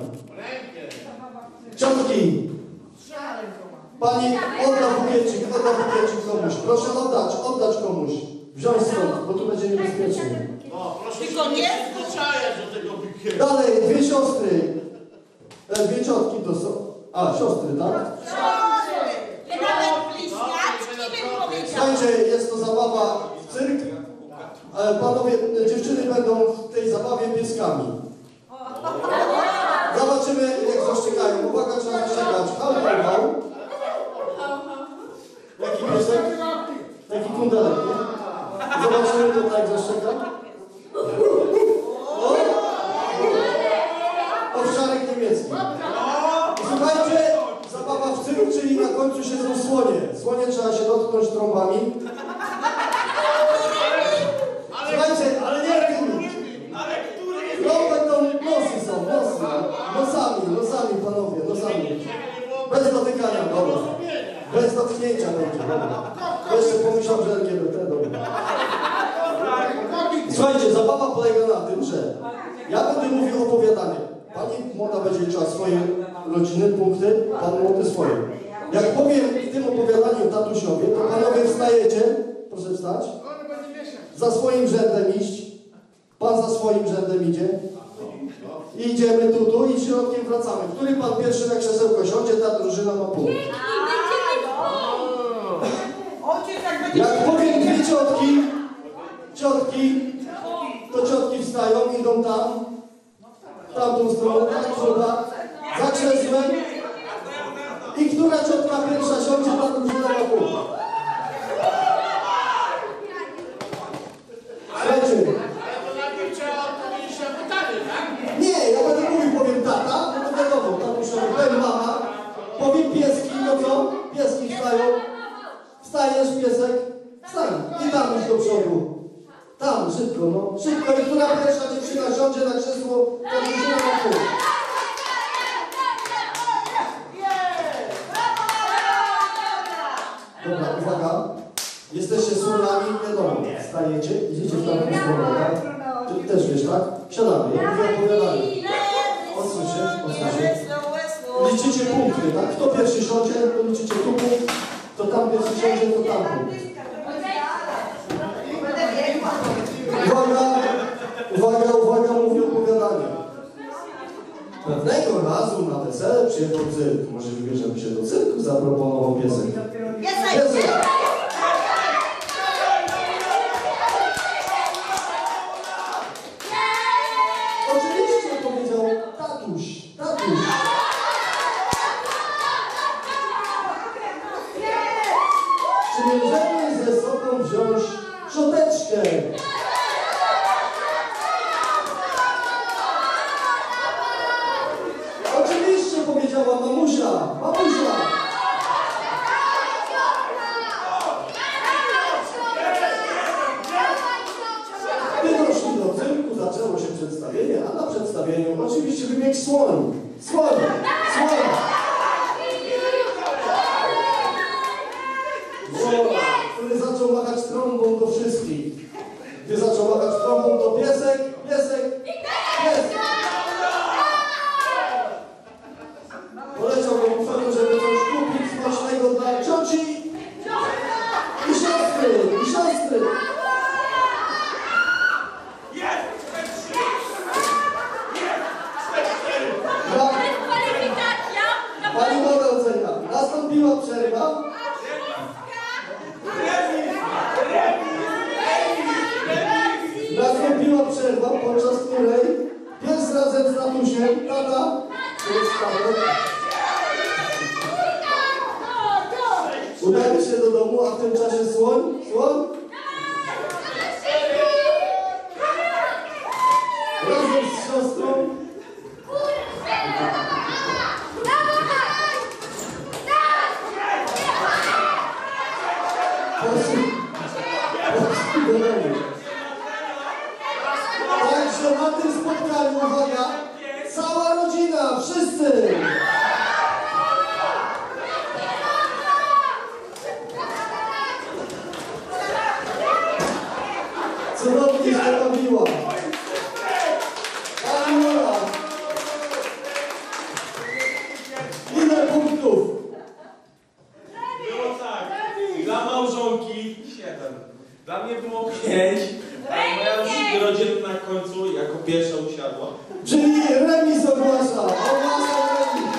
[SPEAKER 2] Ciotki. Pani odda bukiecik, odda bukiecik komuś. Proszę oddać, oddać komuś. Wziąć stąd, bo tu będzie niebezpiecznie.
[SPEAKER 3] Tylko nie
[SPEAKER 6] Zwyczajać do tego bukietu.
[SPEAKER 2] Dalej, dwie siostry. E, dwie ciotki to są. A, siostry, tak?
[SPEAKER 3] siostry. Nawet bliźniaczki bym powiedział.
[SPEAKER 2] Słuchajcie, jest to zabawa w cyrk. E, Panowie, e, dziewczyny będą w tej zabawie pieskami. Zobaczymy, jak zaszczekają. Uwaga, trzeba zaszczekać. Hał, hał, hał. Jaki piesek? Taki kundelek, nie? Zobaczymy tutaj, jak zaszczeka. O! Owczarek niemiecki. Słuchajcie, zabawa w cyrku, czyli na końcu siedzą słonie. Słonie trzeba się dotknąć trąbami. Słuchajcie, ale nie tymi. Trąbek to nosy są, nosy. Nosami, nosami panowie, nosami. Bez dotykania, dobra. Bez dotknięcia będzie, dobra. Jeszcze pomyślał, że L G B T, dobra. Słuchajcie, zabawa polega na tym, że ja będę mówił opowiadanie. Pani młoda będzie liczyła swoje rodziny, punkty, pan młody swoje. Jak powiem w tym opowiadaniu tatusiowie, to panowie wstajecie, proszę wstać, za swoim rzędem iść, pan za swoim rzędem idzie, i idziemy tu, tu i środkiem wracamy. Który pan pierwszy na krzesełko siądzie, ta drużyna ma punkt.
[SPEAKER 3] Ojciec jak będzie...
[SPEAKER 2] Jak powiem dwie ciotki, ciotki, to ciotki wstają, idą tam, w tamtą stronę, tak, za krzesłem. I która pierwsza siądzie, ta drużyna ma punkt. Słuchajcie.
[SPEAKER 6] Ale to najpierw trzeba odpowiedzieć na pytanie, tak?
[SPEAKER 2] Nie, ja będę mówił, powiem tata, no to wiadomo, tatusia, powiem mama, powiem pieski, no co? Pieski wstają. Wstajesz, piesek, wstań i tam idź do przodu. Tam, szybko, no. Szybko i która pierwsza dziewczyna siądzie na krzesło, to drużyna ma punkt. Dobra, uwaga. Jesteście słonami, wiadomo, wstajecie, idziecie w tamtą stronę, tak? Ty też wiesz, tak? Siadamy, ja mówię opowiadanie. Odsuń się, odsuń się. Liczycie punkty, tak? Kto pierwszy siądzie, to liczycie tu punkt, to tam pierwszy siądzie, to tam punkt. Uwaga, uwaga, uwaga, mówię opowiadanie. Pewnego razu na wesele przyjechał cyrk. Może wybierzemy się do cyrku, zaproponował piesek. Piesek! Oczywiście powiedział tatuś, tatuś. Czy możemy ze sobą wziąć szczoteczkę? Oczywiście powiedziała mamusia, mamusia. Gdy doszli do cyrku, zaczęło się przedstawienie, a na przedstawieniu oczywiście wybiegł słoń. Słoń, słoń. Słoń, który zaczął machać trąbą do wszystkich. Gdy zaczął machać trąbą, to piesek, piesek, piesek. Poleciał do bufetu, żeby coś kupić smacznego dla cioci i siostry, i siostry. Pani mogę ocenia. Nastąpiła przerwa. Nastąpiła przerwa, podczas której pies razem z tatusiem, tata, udali się do domu, a w tym czasie słoń, słoń razem z siostrą poszli do domu. Także na tym spotkaniu, uwaga, cała rodzina, wszyscy! Cudownie się bawiła. Pani Mola. Ile punktów?
[SPEAKER 8] Było tak, dla małżonki siedem, dla mnie było pięć, a moja rodzina na końcu jako pierwsza usiadła.
[SPEAKER 2] Czyli remis ogłasza. Ogłasza remis.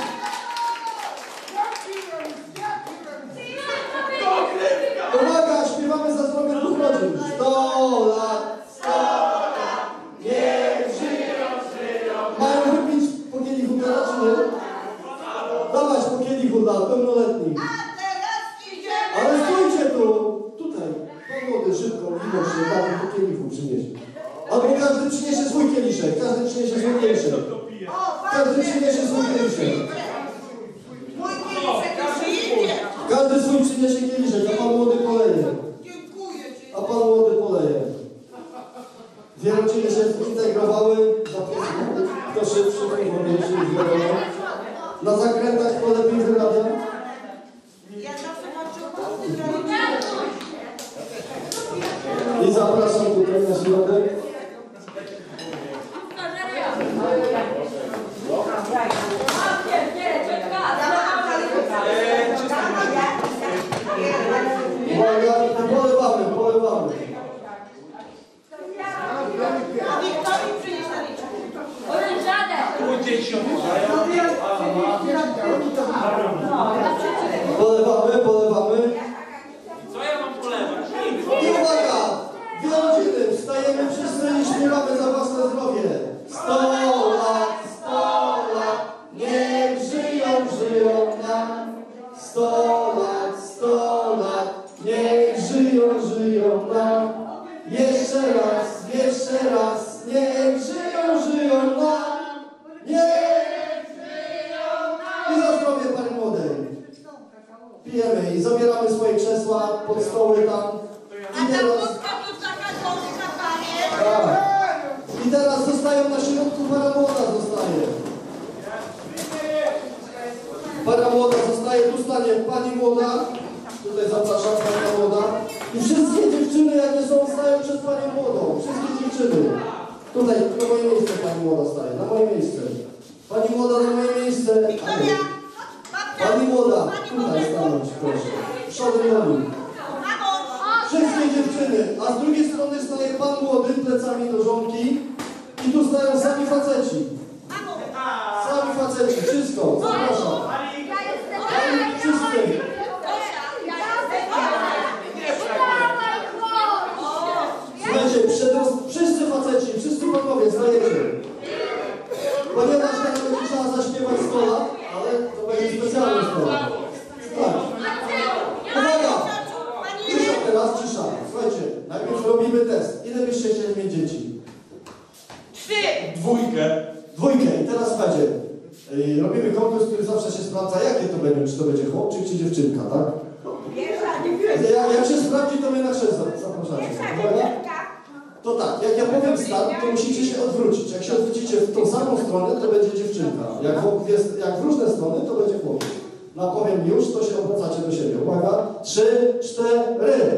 [SPEAKER 2] Uwaga, śpiewamy za zdrowie dwóch rodzin. sto lat, sto lat, niech żyją, żyją. Mają wypić po kielichu dla czy nie? Dawać po kielichu dla pełnoletnich. Ale stójcie tu, tutaj. Pan młody, szybko, widocznie, damy po kielichu przynieść. Albo każdy przyniesie swój kieliszek, każdy przyniesie swój kieliszek. Każdy przyniesie swój kieliszek. Każdy swój przyniesie kieliszek, a pan młody poleje. A pan młody poleje. Dwie rodziny się zintegrowały, kto szybszy, kto wolniejszy, już wiadomo. Na zakrętach kto lepiej wyrabia. I zapraszam tutaj na środek. Uwaga, polewamy, polewamy. Polewamy, polewamy.
[SPEAKER 8] Co ja mam polewać?
[SPEAKER 2] I uwaga! Dwie rodziny, wstajemy wszyscy i śpiewamy za własne zdrowie. Sto lat, sto lat, niech żyją, żyją nam. sto lat, sto lat, niech żyją, żyją nam. Jeszcze raz, jeszcze raz, niech żyją, żyją nam. Niech żyją nam. I za zdrowie pani młodej. Pijemy i zabieramy swoje krzesła pod stoły tam. I teraz... Tak. I teraz zostają na środku, para młoda zostaje. Para młoda zostaje, tu stanie pani młoda. Tutaj zapraszam pani młoda. I wszystkie dziewczyny, jakie są, stają przed panią młodą. Wszystkie dziewczyny. Tutaj, na moje miejsce pani młoda staje, na moje miejsce. Pani młoda na moje miejsce. Pani młoda, tutaj stanąć, proszę. Przodem nogi. Wszystkie dziewczyny, a z drugiej strony staje pan młody plecami do żonki i tu stają sami faceci. Sami faceci, wszystko, zapraszam. Wszyscy. Słuchajcie, wszyscy faceci, wszyscy panowie, stajecie. Ponieważ teraz będzie trzeba zaśpiewać sto lat, ale to będzie specjalny sto lat. Tak. Uwaga! Cisza teraz, cisza. Słuchajcie, najpierw robimy test. Ile byście chcieli mieć dzieci?
[SPEAKER 3] Trzy!
[SPEAKER 8] Dwójkę.
[SPEAKER 2] Dwójkę. I teraz słuchajcie, yy, robimy konkurs, który zawsze się sprawdza, jakie to będzie, czy to będzie chłopczyk, czy dziewczynka, tak? Jak, jak się sprawdzi, to mnie na krzesło zapraszacie. Uwaga? To tak, jak ja powiem start, to musicie się odwrócić. Jak się odwrócicie w tą samą stronę, to będzie dziewczynka. Jak w, jest, jak w różne strony, to będzie chłopiec. No powiem już, to się odwracacie do siebie. Uwaga, trzy, cztery.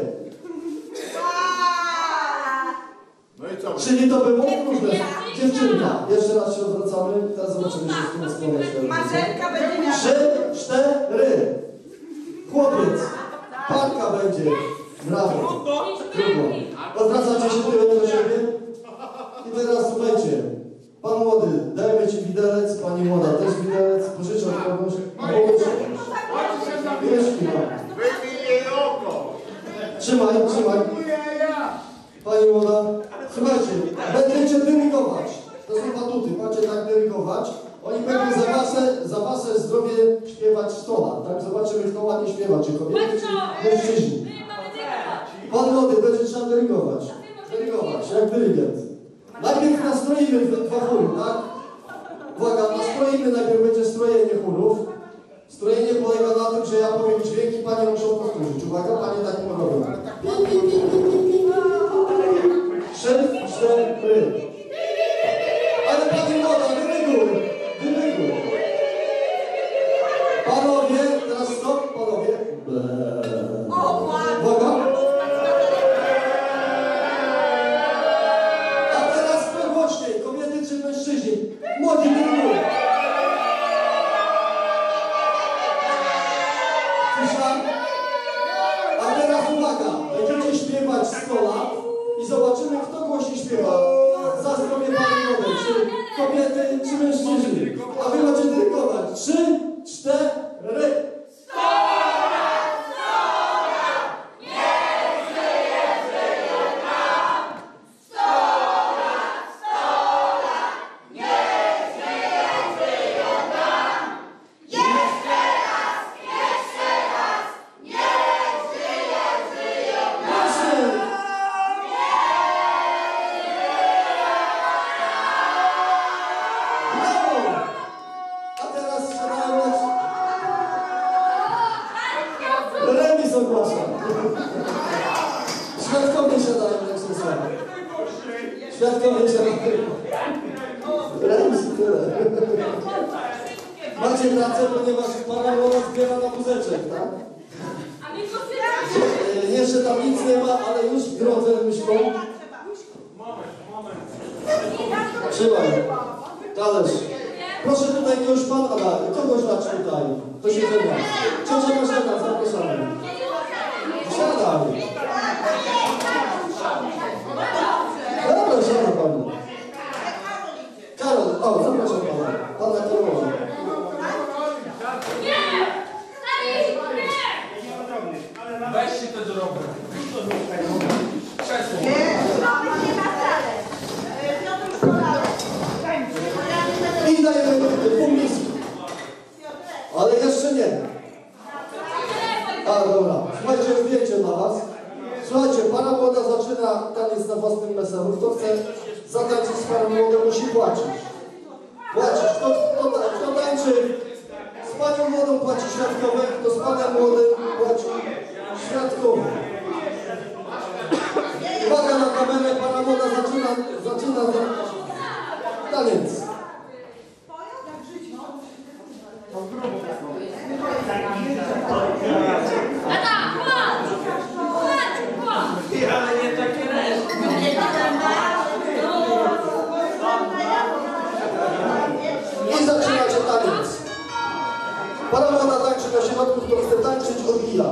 [SPEAKER 6] No i co?
[SPEAKER 2] Czyli to było różne. Dziewczynka. Jeszcze raz się odwracamy. Teraz zobaczymy, że z tą stronę się odwraca.
[SPEAKER 3] Marzenka będzie miała.
[SPEAKER 2] Trzy, cztery. Chłopiec. Parka będzie. Brawo. Trudno. Odwracacie się tyłem do siebie. I teraz słuchajcie. Pan młody, dajmy ci widelec. Pani młoda też widelec. Pożyczę od kogoś. Wiesz, chwila.
[SPEAKER 5] Wypij jej oko.
[SPEAKER 2] Trzymaj, trzymaj. Pani młoda. Słuchajcie, będziecie dyrygować. To są batuty. Macie tak dyrygować. Oni będą za wasze, za wasze zdrowie śpiewać sto lat, tak? Zobaczymy, kto ładnie śpiewa, czy kobiety, czy mężczyźni. Pan młody będzie trzeba dyrygować. Dyrygować, jak dyrygent. Najpierw nastroimy dwa chóry, tak? Uwaga, nastroimy, najpierw będzie strojenie chórów. Strojenie polega na tym, że ja powiem dźwięk i panie muszą powtórzyć. Uwaga, panie tak nie robią. Trzy, cztery. Ale pani młoda, dyryguj. Dyryguj. Panowie, teraz stop, panowie. Uwaga. A teraz kto głośniej, kobiety czy mężczyźni? Młodzi dyryguj. Cisza. A teraz uwaga, będziecie śpiewać sto lat i zobaczymy, kto głośniej śpiewa. Za zdrowie pani młodej, czy kobiety, czy mężczyźni. A wy macie dyrygować. Trzy, cztery. Remis ogłaszam. Świadkowie siadają, jak są sami. Świadkowie siadają. Remis i tyle. Macie pracę, ponieważ pana młoda zbiera na wózeczek, tak? E, Jeszcze tam nic nie ma, ale już w drodze myślą. Trzymaj. Talerz. Proszę tutaj jakiegoś pana da, kogoś dać tutaj. To się dzieje. Ciocia Marzena, zapraszamy. Siadaj. Dobra, siadaj pani. Karol, o, zapraszam pana. Pana Karola.
[SPEAKER 8] Weźcie te drobne. Krzesło.
[SPEAKER 2] I dajemy pół miski. Ale jeszcze nie. Dobra, słuchajcie, zdjęcie dla was. Słuchajcie, para młoda zaczyna taniec na własnym weselu. Kto chce zatańczyć z parą młodą, musi płacić. Płacić. Kto, kto, kto tańczy z panią młodą, płaci świadkowe, kto z panem młodym płaci świadkowe. Uwaga na kamerę, para młoda zaczyna, zaczyna taniec.
[SPEAKER 4] Tata, płacz! Płacz, płacz!
[SPEAKER 8] Ale nie takie reszty.
[SPEAKER 2] I zaczynacie taniec. Para młoda tańczy na środku, kto chce tańczyć, odbija.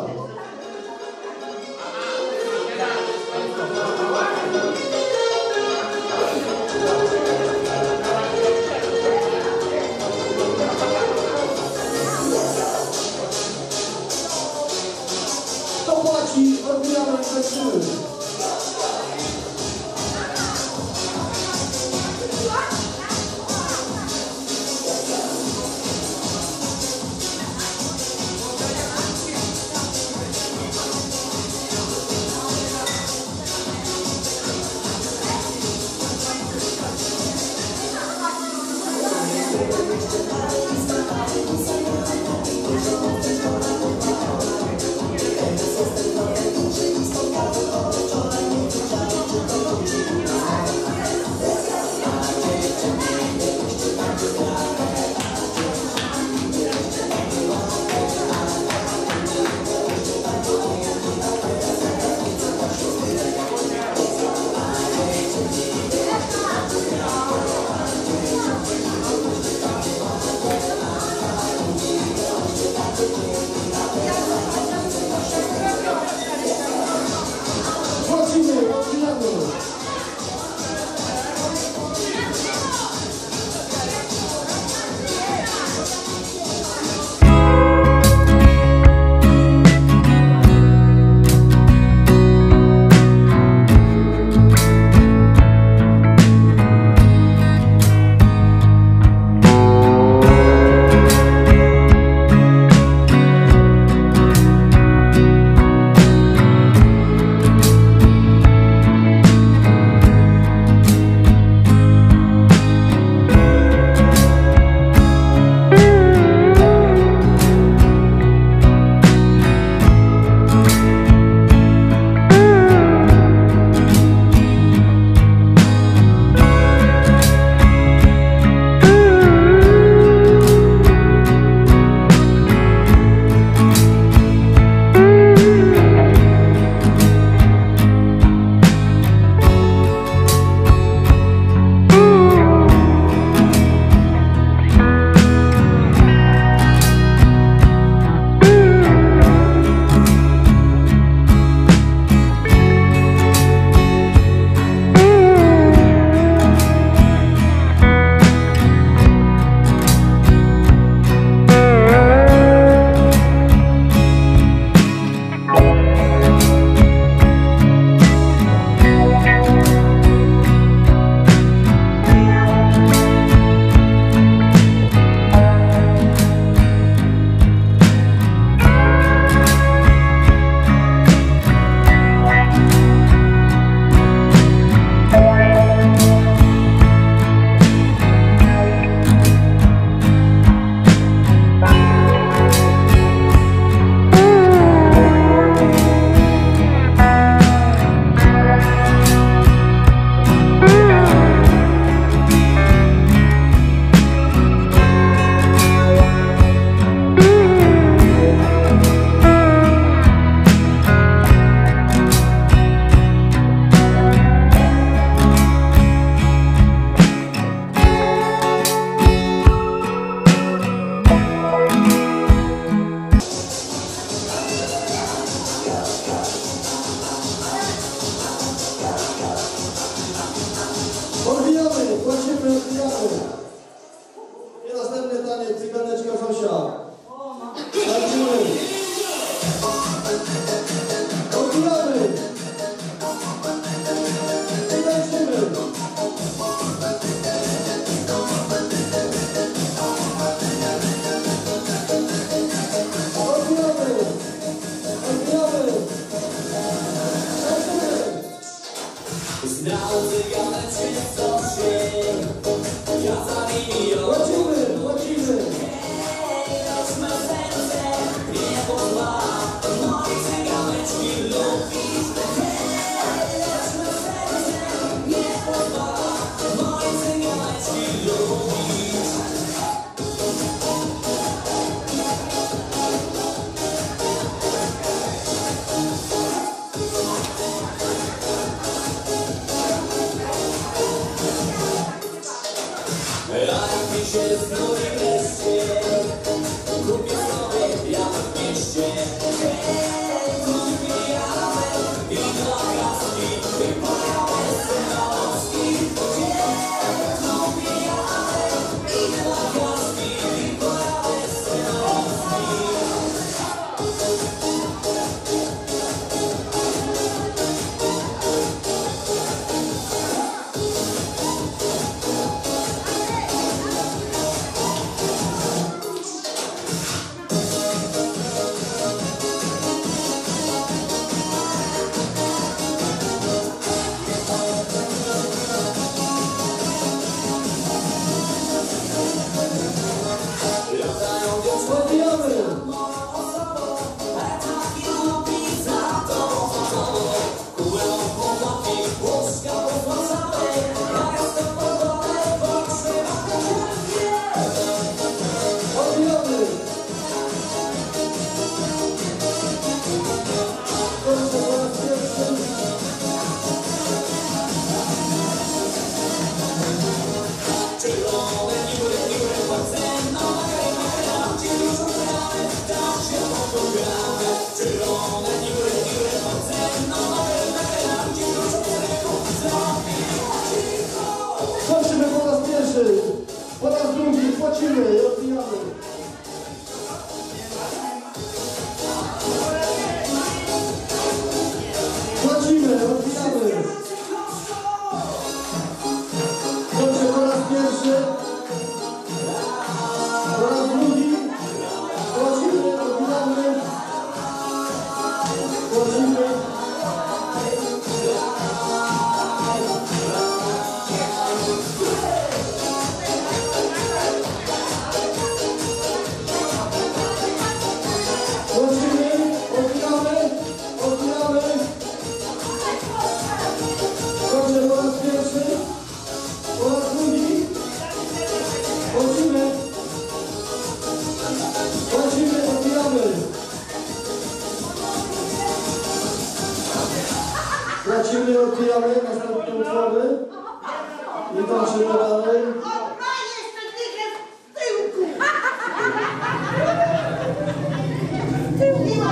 [SPEAKER 2] Kto płaci, odbijamy i tańczymy. Oh,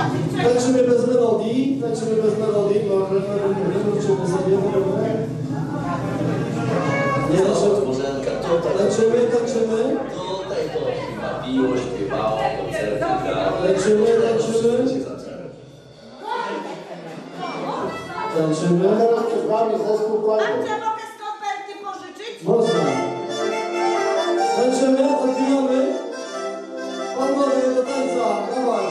[SPEAKER 2] Tańczymy bez melodii, tańczymy bez melodii, bo wrócimy sobie, nie, tańczymy, tańczymy.
[SPEAKER 9] Tutaj to chyba piło, śpiewało, koncerty grało.
[SPEAKER 2] Tańczymy, tańczymy. Tańczymy.
[SPEAKER 6] Teraz przed wami zespół
[SPEAKER 3] Babcia,
[SPEAKER 6] Kłajko.
[SPEAKER 3] mogę z koperty pożyczyć?
[SPEAKER 2] Można. Tańczymy, odbijamy. Pan młody do tańca, dawaj.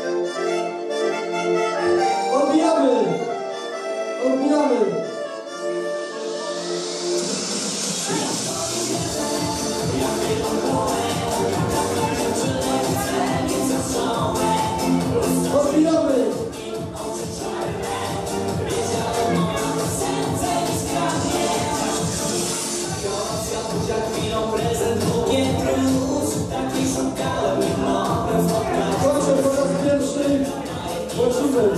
[SPEAKER 2] Odbijamy. Odbijamy. Odbijamy. Kończę po raz pierwszy. Łączymy.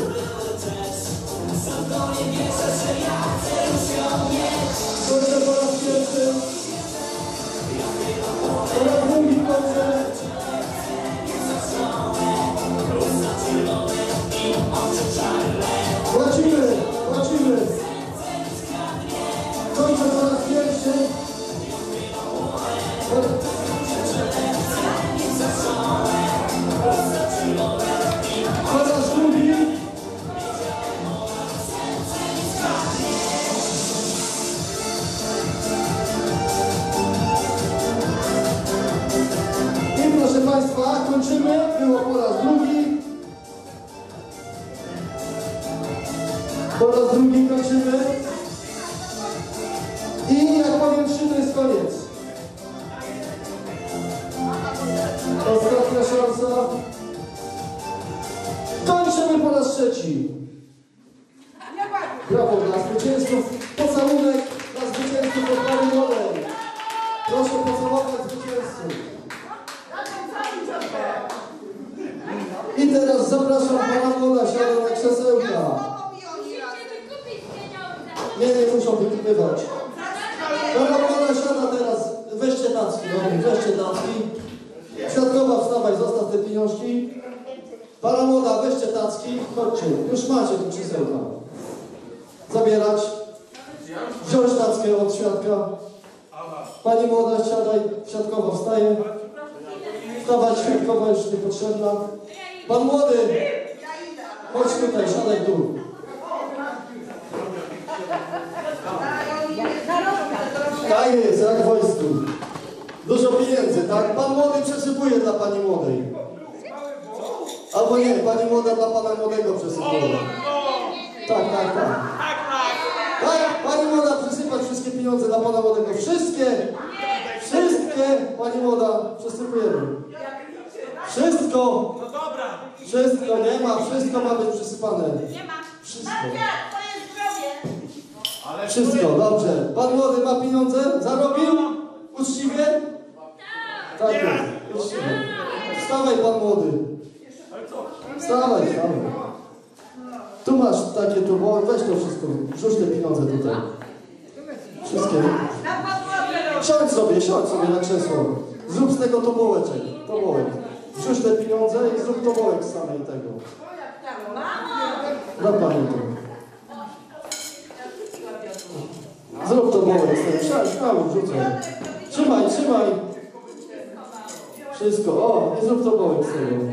[SPEAKER 2] Kończę po raz pierwszy. Po raz drugi kończę. Łączymy, łączymy. Kończę po raz pierwszy. Po raz drugi. I proszę Państwa, kończymy. Było po raz drugi. Po raz drugi kończymy. I jak powiem trzy, to jest koniec. Ostatnia szansa. Kończymy po raz trzeci. Brawo dla zwycięzców. Pocałunek dla zwycięzców od Pary Młodej. Proszę pocałować zwycięzców. I teraz zapraszam Pana Młoda, siada na krzesełka. Nie, nie muszą wykrywać. Pana Młoda siada teraz. Weźcie tacki, no, weźcie tacki. Świadkowa, wstawaj, zostaw te pieniążki. Para młoda, weźcie tacki, chodźcie, już macie tu krzesełka. Zabierać, wziąć tackę od świadka. Pani młoda, siadaj, świadkowa wstaje. Wstawać, świadkowa już niepotrzebna. Pan młody, chodź tutaj, siadaj tu. Tak jest, jak w wojsku. Dużo pieniędzy, tak? Pan młody przesypuje dla pani młodej. Albo nie, pani młoda dla pana młodego przesypuje. Tak, tak, tak. Tak, pani młoda przesypać wszystkie pieniądze dla pana młodego. Wszystkie! Wszystkie, pani młoda, przesypujemy. Wszystko! Wszystko, nie ma, wszystko ma być przesypane.
[SPEAKER 3] Nie ma.
[SPEAKER 2] Wszystko.
[SPEAKER 3] Babcia, twoje zdrowie.
[SPEAKER 2] Wszystko, dobrze. Pan młody ma pieniądze? Zarobił? Uczciwie? Tak jest. Uczciwie. Wstawaj, pan młody. Wstawaj, wstawaj. Tu masz takie tu, bo weź to wszystko. Wrzuć te pieniądze tutaj. Wszystkie. Siądź sobie, siądź sobie na krzesło. Zrób z tego tobołeczek. Tobołek. Wrzuć te pieniądze i zrób tobołek z samej tego. Da pani to. Zrób tobołek z tego. Śmiało, śmiało, wrzucaj. Trzymaj, trzymaj. Wszystko. O, i zrób tobołek z tego.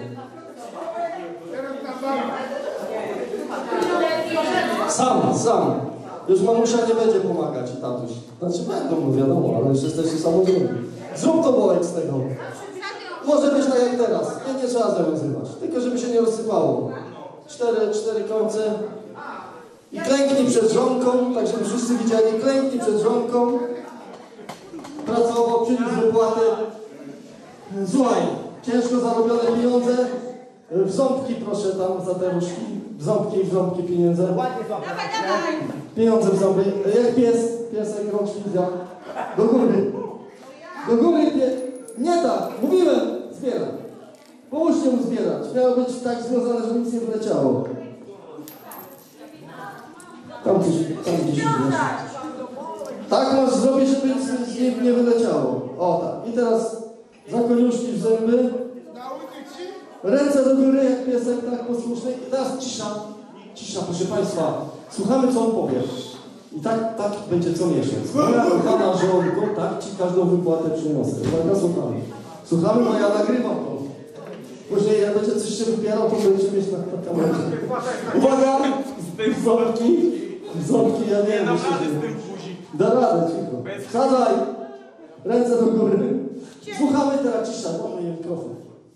[SPEAKER 2] Sam, sam. Już mamusia nie będzie pomagać i tatuś. Znaczy będą, no wiadomo, ale już jesteście samodzielni. Zrób tobołek z tego. Może być tak jak teraz. Nie, nie trzeba zawiązywać. Tylko żeby się nie rozsypało. Cztery, cztery końce. I klęknij przed żonką, tak żeby wszyscy widzieli. Klęknij przed żonką. Pracował, przyniósł wypłatę. Słuchaj, ciężko zarobione pieniądze. W ząbki proszę tam za te różki. W ząbki, w ząbki pieniądze.
[SPEAKER 3] Dawaj, dawaj.
[SPEAKER 2] Pieniądze w ząbki. Jak pies, piesek rącznika. Do góry. Do góry pies. Nie tak, mówiłem, zbieraj. Pomóżcie mu zbierać. Miało być tak związane, że nic nie wleciało. Tam gdzieś, tam gdzieś. Tak masz zrobić, żeby nic nie, nie wyleciało. O tak. I teraz za koniuszki w zęby. Ręce do góry, jak piesek, tak posłuszny. I teraz cisza. Cisza, proszę Państwa. Słuchamy, co on powie. I tak, tak będzie co miesiąc. Moja kochana żonko, tak Ci każdą wypłatę przyniosę. Uwaga, słuchamy. Słuchamy, bo ja nagrywam to. Później jak będzie coś się wybierał, to będziecie mieć na, na kamerze. Uwaga! Ząbki. Ząbki, ja nie wiem. Da radę, cicho. Wsadzaj! Ręce do góry. Słuchamy teraz, cisza, mamy mikrofon.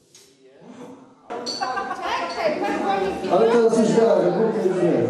[SPEAKER 2] Ale teraz już ja, głównie już nie.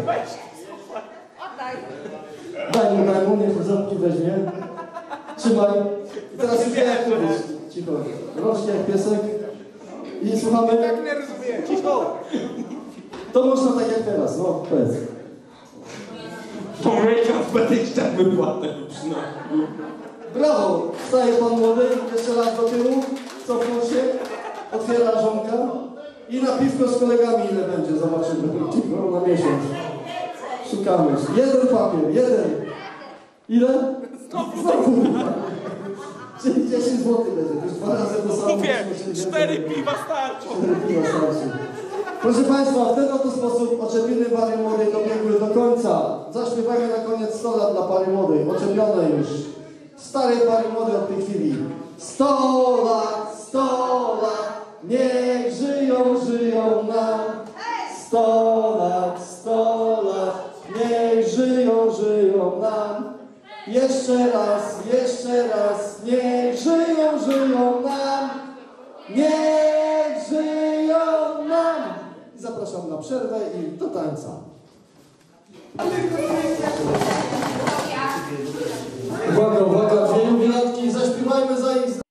[SPEAKER 2] Daj mu, daj mu, niech ząbki weźmie. Trzymaj. I teraz już ja jak mówisz. Cicho. Rośnie jak piesek. I słuchamy.
[SPEAKER 5] Tak nie rozumiem.
[SPEAKER 2] Cicho. To można tak jak teraz, no powiedz.
[SPEAKER 8] Powiedział, będę tak wypłatę.
[SPEAKER 2] Brawo! Wstaje pan młody, jeszcze raz do tyłu, cofnął się, otwiera żonka i na piwko z kolegami ile będzie, zobaczymy. Cicho, na miesiąc. Szukamy. Jeden papier, jeden. Ile? Znowu. Czyli dziesięć złotych będzie, już dwa razy to samo.
[SPEAKER 8] Mówię, cztery piwa starczą.
[SPEAKER 2] Cztery piwa starczą. Proszę Państwa, w ten oto sposób oczepiny pary młodej dobiegły do końca. Zaśpiewajmy na koniec sto lat dla pary młodej, oczepione już. Starej pary młodej od tej chwili. sto lat, sto lat, niech żyją, żyją nam. sto lat, sto lat, niech żyją, żyją nam. Jeszcze raz, jeszcze raz, niech żyją, żyją nam. Niech żyją nam. I zapraszam na przerwę i do tańca. Uwaga, uwaga, dwie jubilatki, zaśpiewajmy za ich.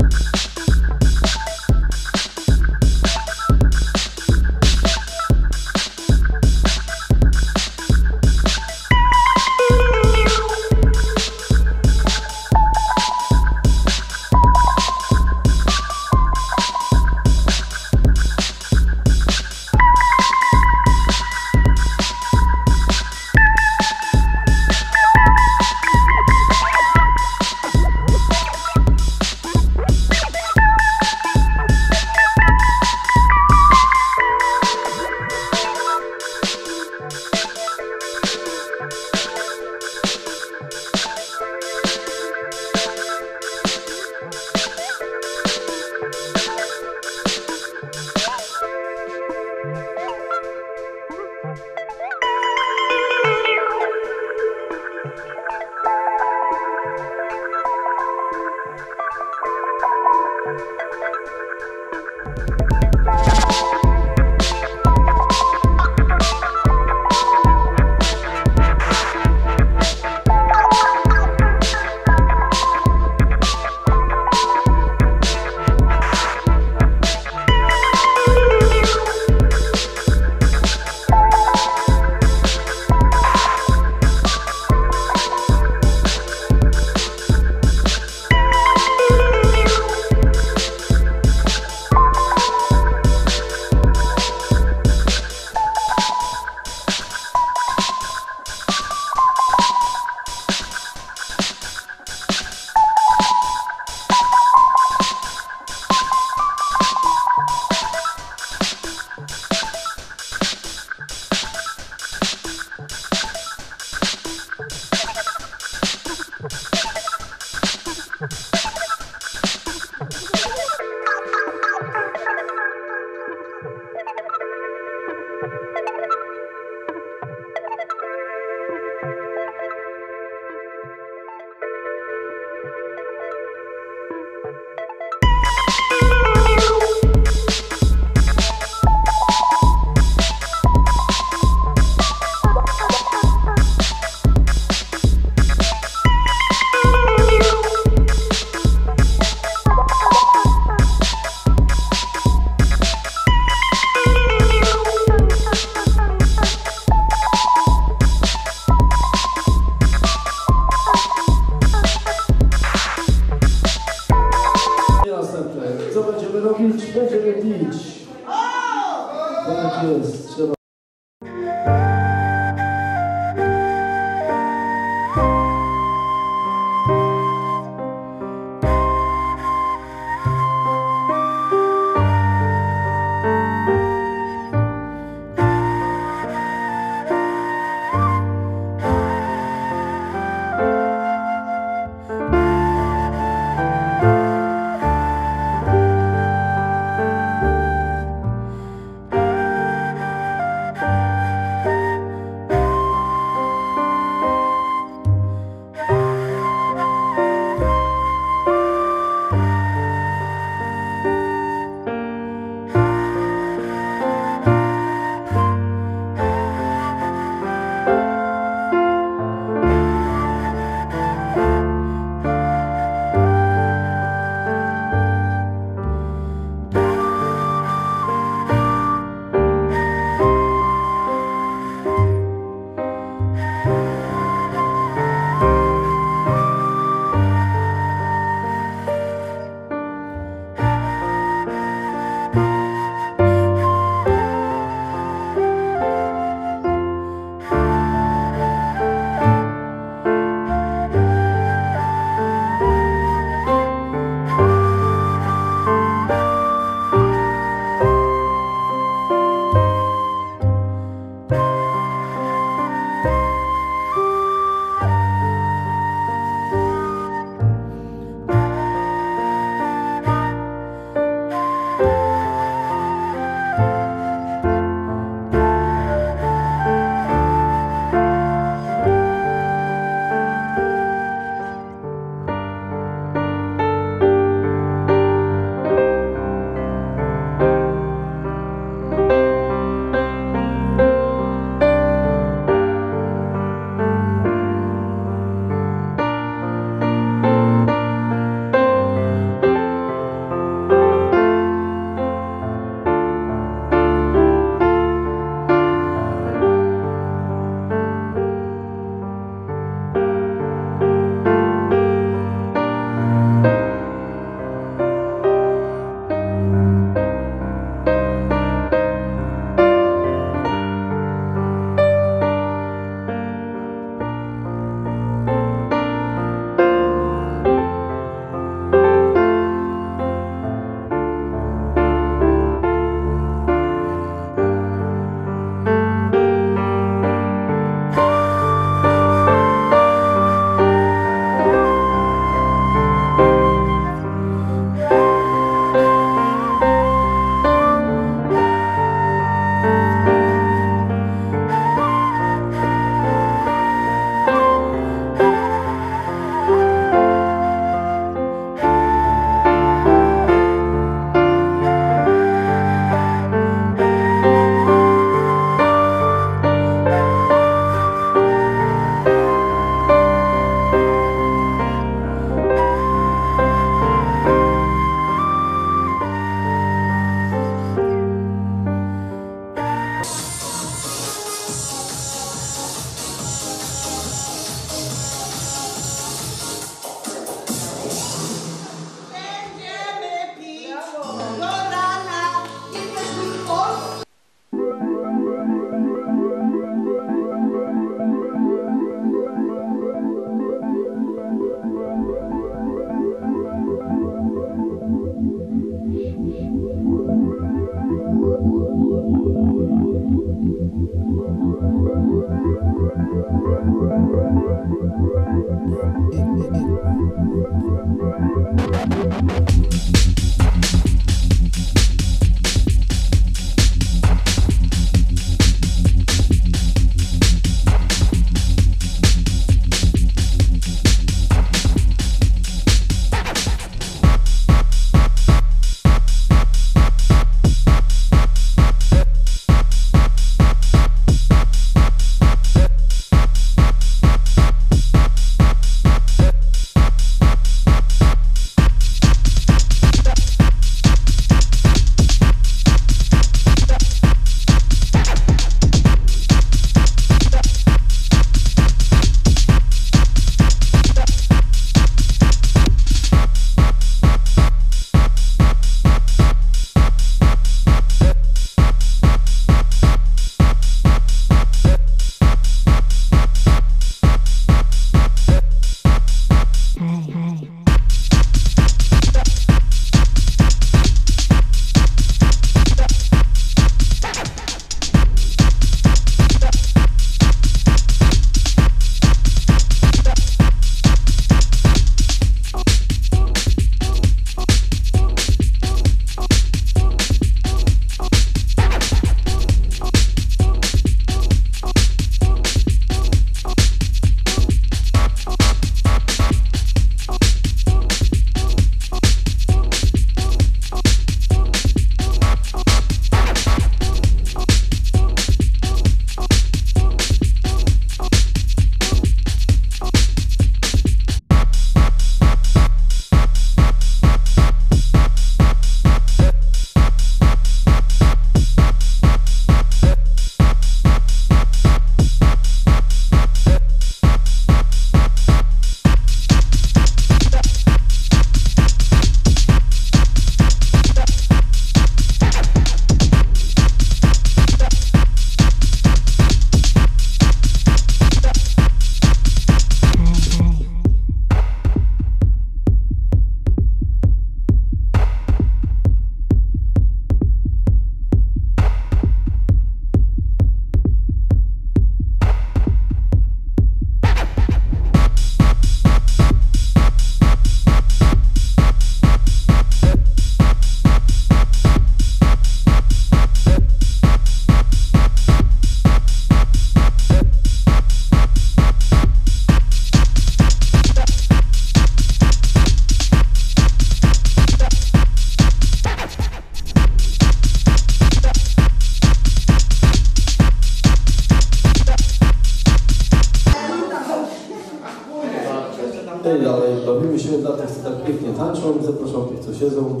[SPEAKER 2] I dalej bawimy się dla tych, co tak pięknie tańczą, zapraszam tych, co siedzą.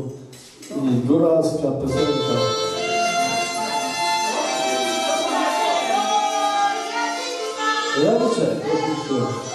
[SPEAKER 2] I góralska piosenka. Janeczek, oczywiście.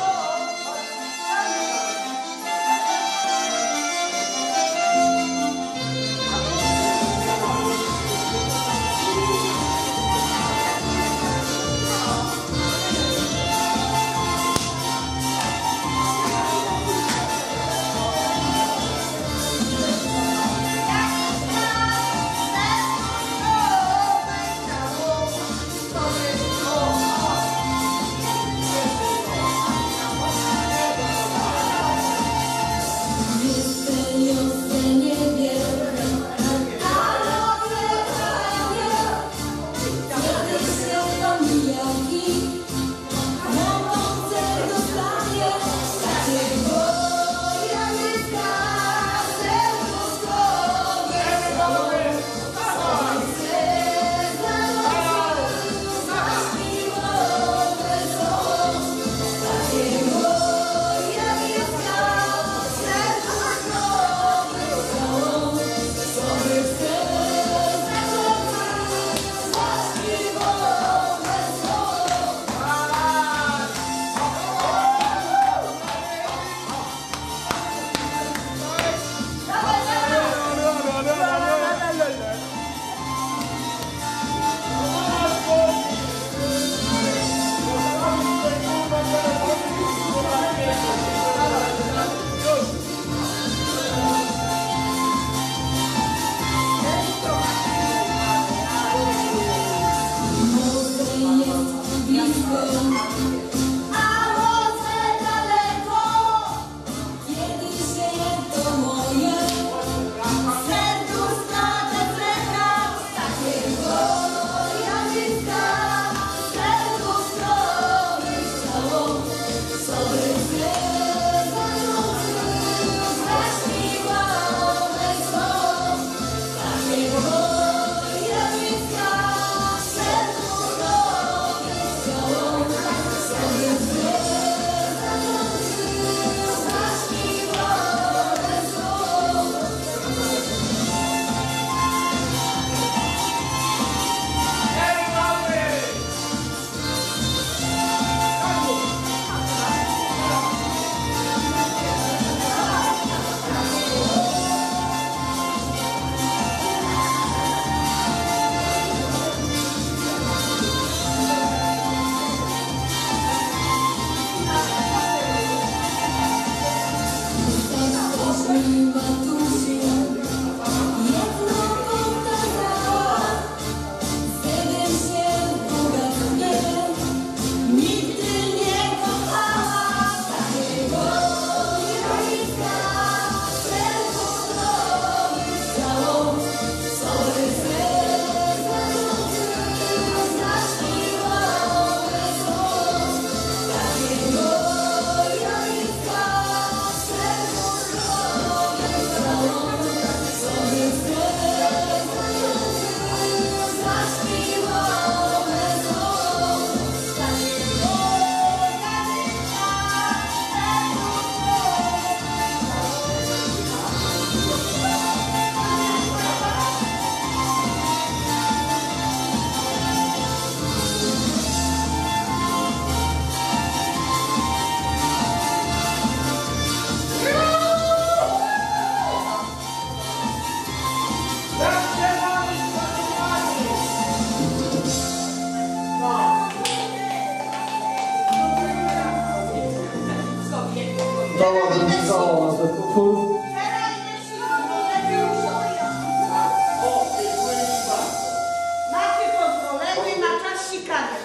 [SPEAKER 3] Macie pozwolenie na czas sikania.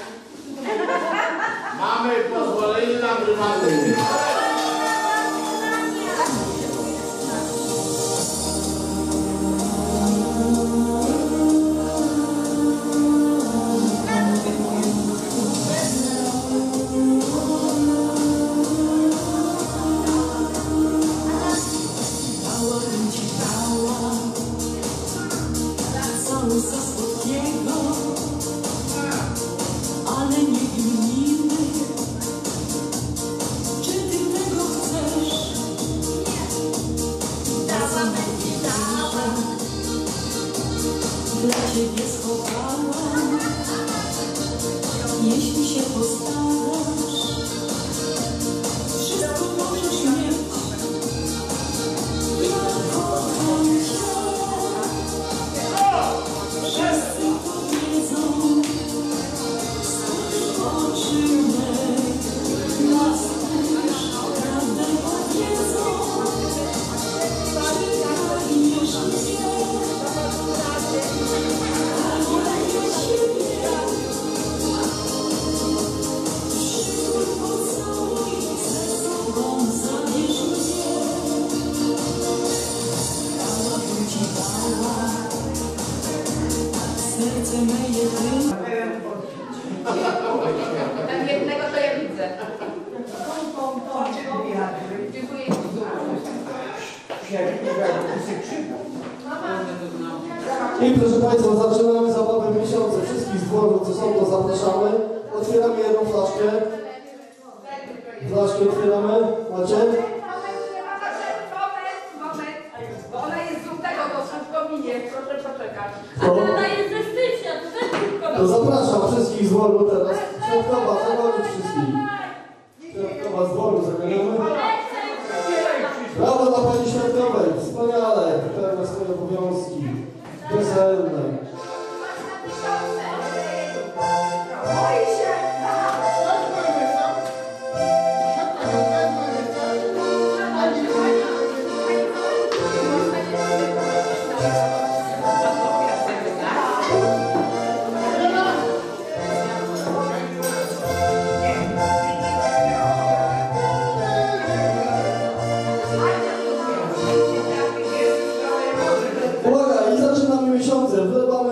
[SPEAKER 6] Mamy pozwolenie na prymaty.
[SPEAKER 10] Ale nie wiem nigdy, czy ty tego chcesz. Dałam ci dałam, dla ciebie schowałam. Jeśli się postarasz, wszystko możesz mieć. Ja kocham cię. Wszyscy to wiedzą. Serce me jedyne.
[SPEAKER 4] Tam jednego to ja widzę. Dziękuję.
[SPEAKER 2] I proszę Państwa, zaczynamy zabawę miesiąca. Wszystkich z dworu, co są, to zapraszamy. Otwieramy jedną flaszkę. Flaszkę otwieramy. Macie?
[SPEAKER 4] Bo ona jest z żółtego, to szybko minie, proszę poczekać. A
[SPEAKER 2] Co?
[SPEAKER 4] ona jest ze stycznia, to też szybko
[SPEAKER 2] To zapraszam wszystkich z dworu teraz. Środkowa, zabronić wszystkich. Środkowa z dworu, zaganiamy. Brawo dla Pani Środkowej. Wspaniale. Pełna swoje obowiązki. Weselne.
[SPEAKER 3] Boi się.
[SPEAKER 2] Uwaga, i zaczynamy miesiące. Wlewamy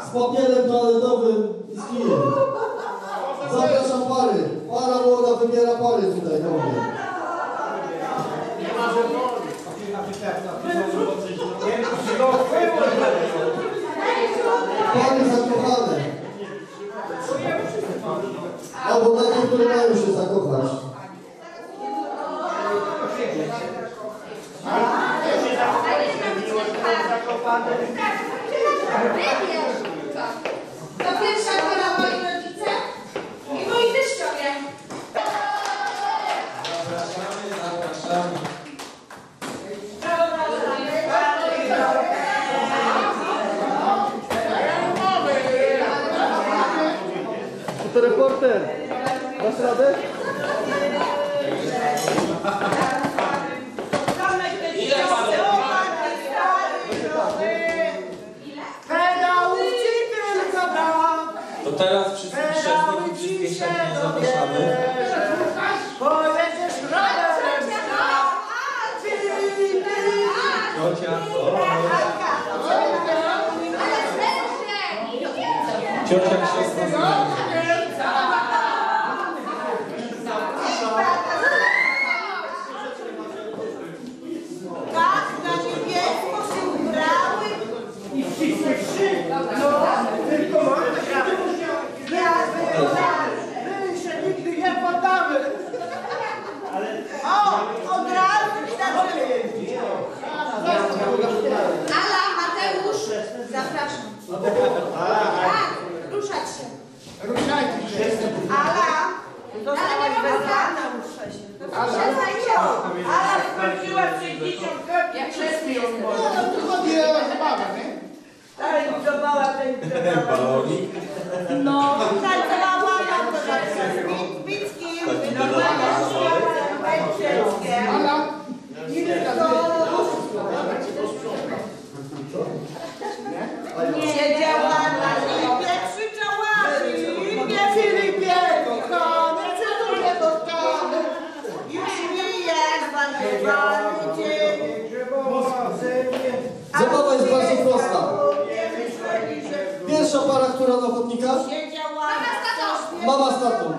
[SPEAKER 2] z papierem toaletowym i z kijem. Zapraszam pary. Para młoda wybiera pary tutaj do mnie. Pary zakochane. Albo takie, które mają się zakochać.
[SPEAKER 11] To pierwsza para moi rodzice i moi teściowie.
[SPEAKER 8] Zapraszamy, zapraszamy.
[SPEAKER 2] To reporter. Dasz radę?
[SPEAKER 8] Ile pan To teraz wszystkich chrzestnych i wszystkie chrzestne zapraszamy.
[SPEAKER 3] Pojedziesz rowerem.
[SPEAKER 8] Ciocia. Ciocia chrzestna.
[SPEAKER 3] Tak, na niebiesko się ubrały. I wszyscy trzy. No, tylko mamy. Ja my się nigdy nie poddamy. O, od razu wystarczy.
[SPEAKER 11] Ala, Mateusz, zapraszam. Tak, ruszać się.
[SPEAKER 3] Ruszajcie się.
[SPEAKER 11] Ala, ale nie ma wygrana.
[SPEAKER 3] Ale sprawdziła sześćdziesiąt kroków.
[SPEAKER 11] Jak wszyscy jesteśmy.
[SPEAKER 3] No, chodzi o zabawę, nie? Tańcowała, tańcowała.
[SPEAKER 8] Balonik.
[SPEAKER 11] No.
[SPEAKER 3] Tańcowała, tańcowała. Bicki, normalne szkoły, mężczyznie. Ala, ile siedziała na lipie, krzyczała Filipie, Filipie, kochany, cytuję kochany. Już mijesz, zmarnowany dzień.
[SPEAKER 2] Zabawa jest bardzo prosta. Pierwsza para, która na chodnikach? Mama z tatą.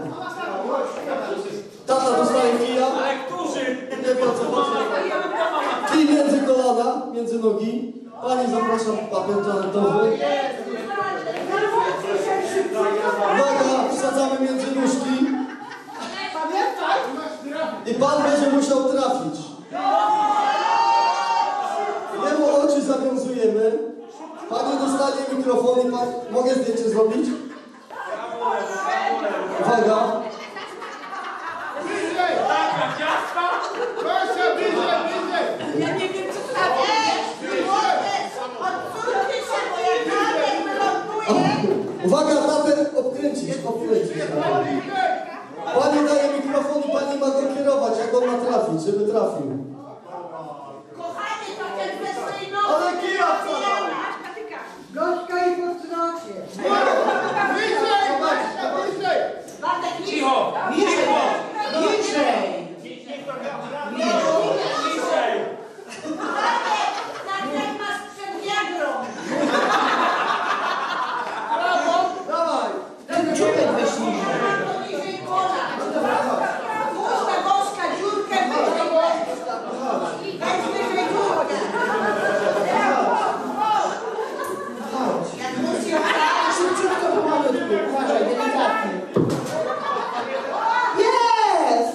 [SPEAKER 2] Tata dostaje kija.
[SPEAKER 8] Ale którzy?
[SPEAKER 2] Nie wiem o co chodzi. Kij między kolana, między nogi. Pani zapraszam papier toaletowy. Uwaga, wsadzamy między nóżki. I pan będzie musiał trafić. Jemu oczy zawiązujemy. Pani dostanie mikrofon i pan... Mogę zdjęcie zrobić? Uwaga.
[SPEAKER 3] Proszę, bliżej, bliżej! Ja nie wiem, co to jest! Odsuńcie się, bo jak Marek wyląduje!
[SPEAKER 2] Uwaga, tatę obkręcić, obkręcić. Pani daje mikrofon i pani ma go kierować, jak on ma trafić, żeby trafił.
[SPEAKER 3] Kochanie, to ten bez nogi!
[SPEAKER 2] Ale kija wsadzał!
[SPEAKER 3] Gorzka i po strocie! Bliżej, Baśka, bliżej!
[SPEAKER 8] Cicho! Cicho!
[SPEAKER 3] Bliżej!
[SPEAKER 8] Ciszej!
[SPEAKER 3] Tak jak masz przed wiagrą!
[SPEAKER 2] Dawaj!
[SPEAKER 3] Ten dziurek wyśnij! Bliżej kola! Puść na Bożka dziurkę, wyżej! Weź wyżej dziurkę! Jak musi oddać,
[SPEAKER 2] Szybciutko pomalutku, uważaj, delikatnie.
[SPEAKER 3] jest!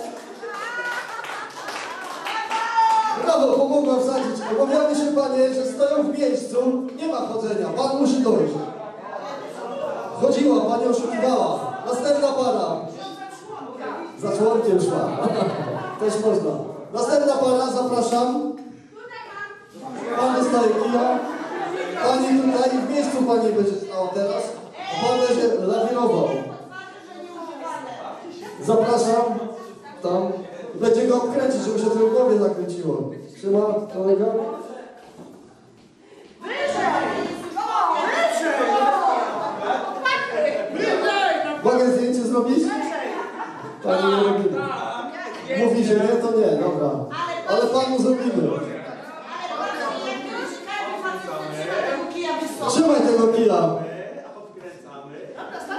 [SPEAKER 2] Brawo, pomogła wsadzić. Obawiamy się, panie, że stoją w miejscu. Nie ma chodzenia, pan musi dojść. Chodziła, pani oszukiwała. Następna para. Za członkiem szła. Też można. Następna para, zapraszam. Pan dostaje kija. Pani tutaj w miejscu pani będzie stała teraz. A pan będzie lawirował. Zapraszam. Tam. Będzie go obkręcić, żeby się to w głowie zakręciło. Trzyma kolega. Mogę zdjęcie zrobić? Pani nie robi. Mówi, że nie, to nie, dobra. Ale panu zrobimy. Trzymaj tego kija.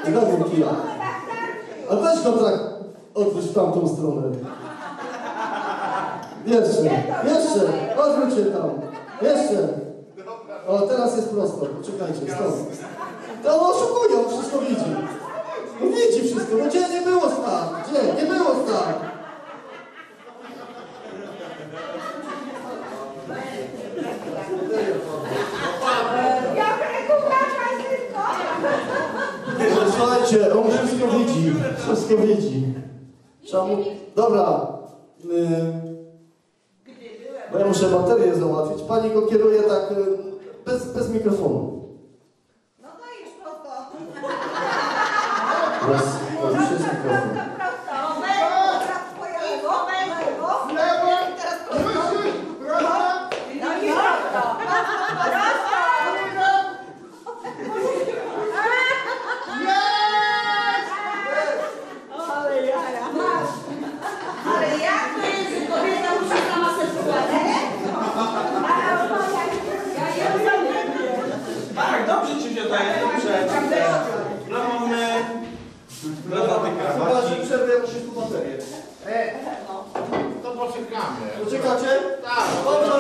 [SPEAKER 2] Znowu kija. A weź go tak odwróć w tamtą stronę. Jeszcze, jeszcze, odwróć się tam. Jeszcze. O, teraz jest prosto. Poczekajcie, stop. To on oszukuje, on wszystko widzi. No widzi wszystko. No gdzie nie było stan? Gdzie? Nie było stan. Słuchajcie, on wszystko widzi. Wszystko widzi. Czemu? Dobra. Y Bo ja muszę baterię załatwić. Pani go kieruje tak y, bez, bez mikrofonu.
[SPEAKER 3] No to idź prosto.
[SPEAKER 2] Bez, bez mikrofonu.
[SPEAKER 3] Prosto. Teraz twoje lewo, lewo, lewo. Teraz prosto. No i prosto. Prosto. Ale jaja. Ale jak to jest, że kobieta musi sama sobie składać?
[SPEAKER 8] Tak, dobrze ci się daje, dobrze. No mamy... Brataty
[SPEAKER 2] Chyba, że
[SPEAKER 8] krawacik.
[SPEAKER 2] przerwę, ja muszę tu baterię.
[SPEAKER 6] To poczekamy.
[SPEAKER 2] Poczekacie?
[SPEAKER 6] Tak.
[SPEAKER 2] Dobrze,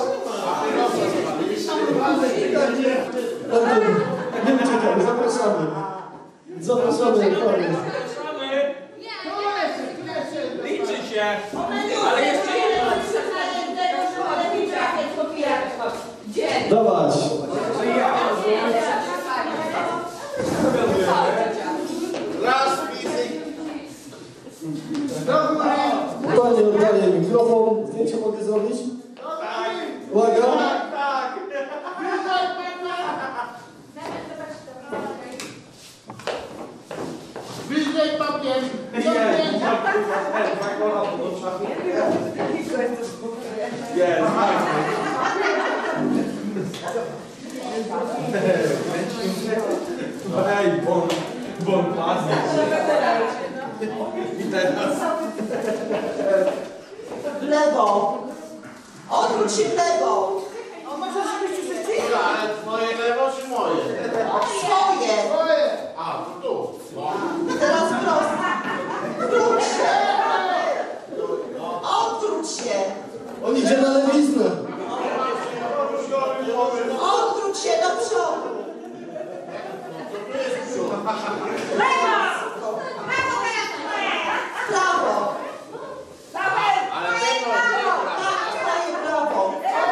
[SPEAKER 2] nie uciekamy, zapraszamy. Zapraszamy, panie.
[SPEAKER 8] Zapraszamy. Liczy się. Ale jeszcze jedno.
[SPEAKER 4] Gdzie?
[SPEAKER 2] Dawać.
[SPEAKER 6] Raz, wizy.
[SPEAKER 2] Panie oddaję mikrofon. Zdjęcie mogę zrobić? Uwaga.
[SPEAKER 8] Tak.
[SPEAKER 6] Wyżej papier.
[SPEAKER 8] Jest. Dwa kola pod oczami. Jest. Ej, bon, bon pasy. I teraz.
[SPEAKER 3] W lewo. Odwróć się w lewo. O, może żebyście wszyscy?
[SPEAKER 6] Ale twoje lewo czy moje?
[SPEAKER 3] Swoje.
[SPEAKER 6] A, to tu.
[SPEAKER 3] I teraz prosto. Odwróć się. Odwróć się.
[SPEAKER 2] On idzie na lewiznę.
[SPEAKER 3] Odwróć się do przodu. Lewo. Prawo.
[SPEAKER 6] Ale tego
[SPEAKER 3] Prawo. Tak, twoje prawo.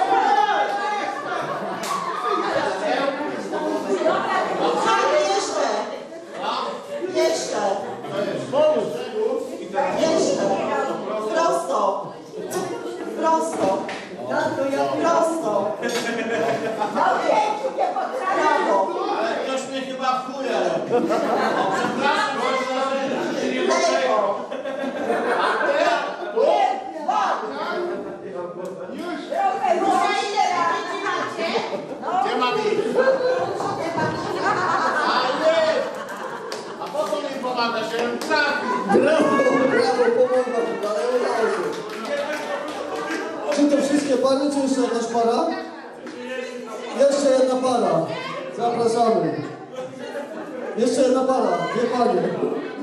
[SPEAKER 3] Tak, jeszcze. Jeszcze. Jeszcze. Prosto. Prosto. Prosto. Prawo.
[SPEAKER 6] Ale ktoś mnie chyba wkurza. Przepraszam,
[SPEAKER 3] Lewo.
[SPEAKER 6] gdzie mam iść? Ale a po co mi pomaga się? Trafi.
[SPEAKER 2] Brawo, brawo, pomogła mi, ale udało się. Czy to wszystkie pary, czy jeszcze jakaś para? Jeszcze jedna para. Zapraszamy. Jeszcze jedna para, dwie panie.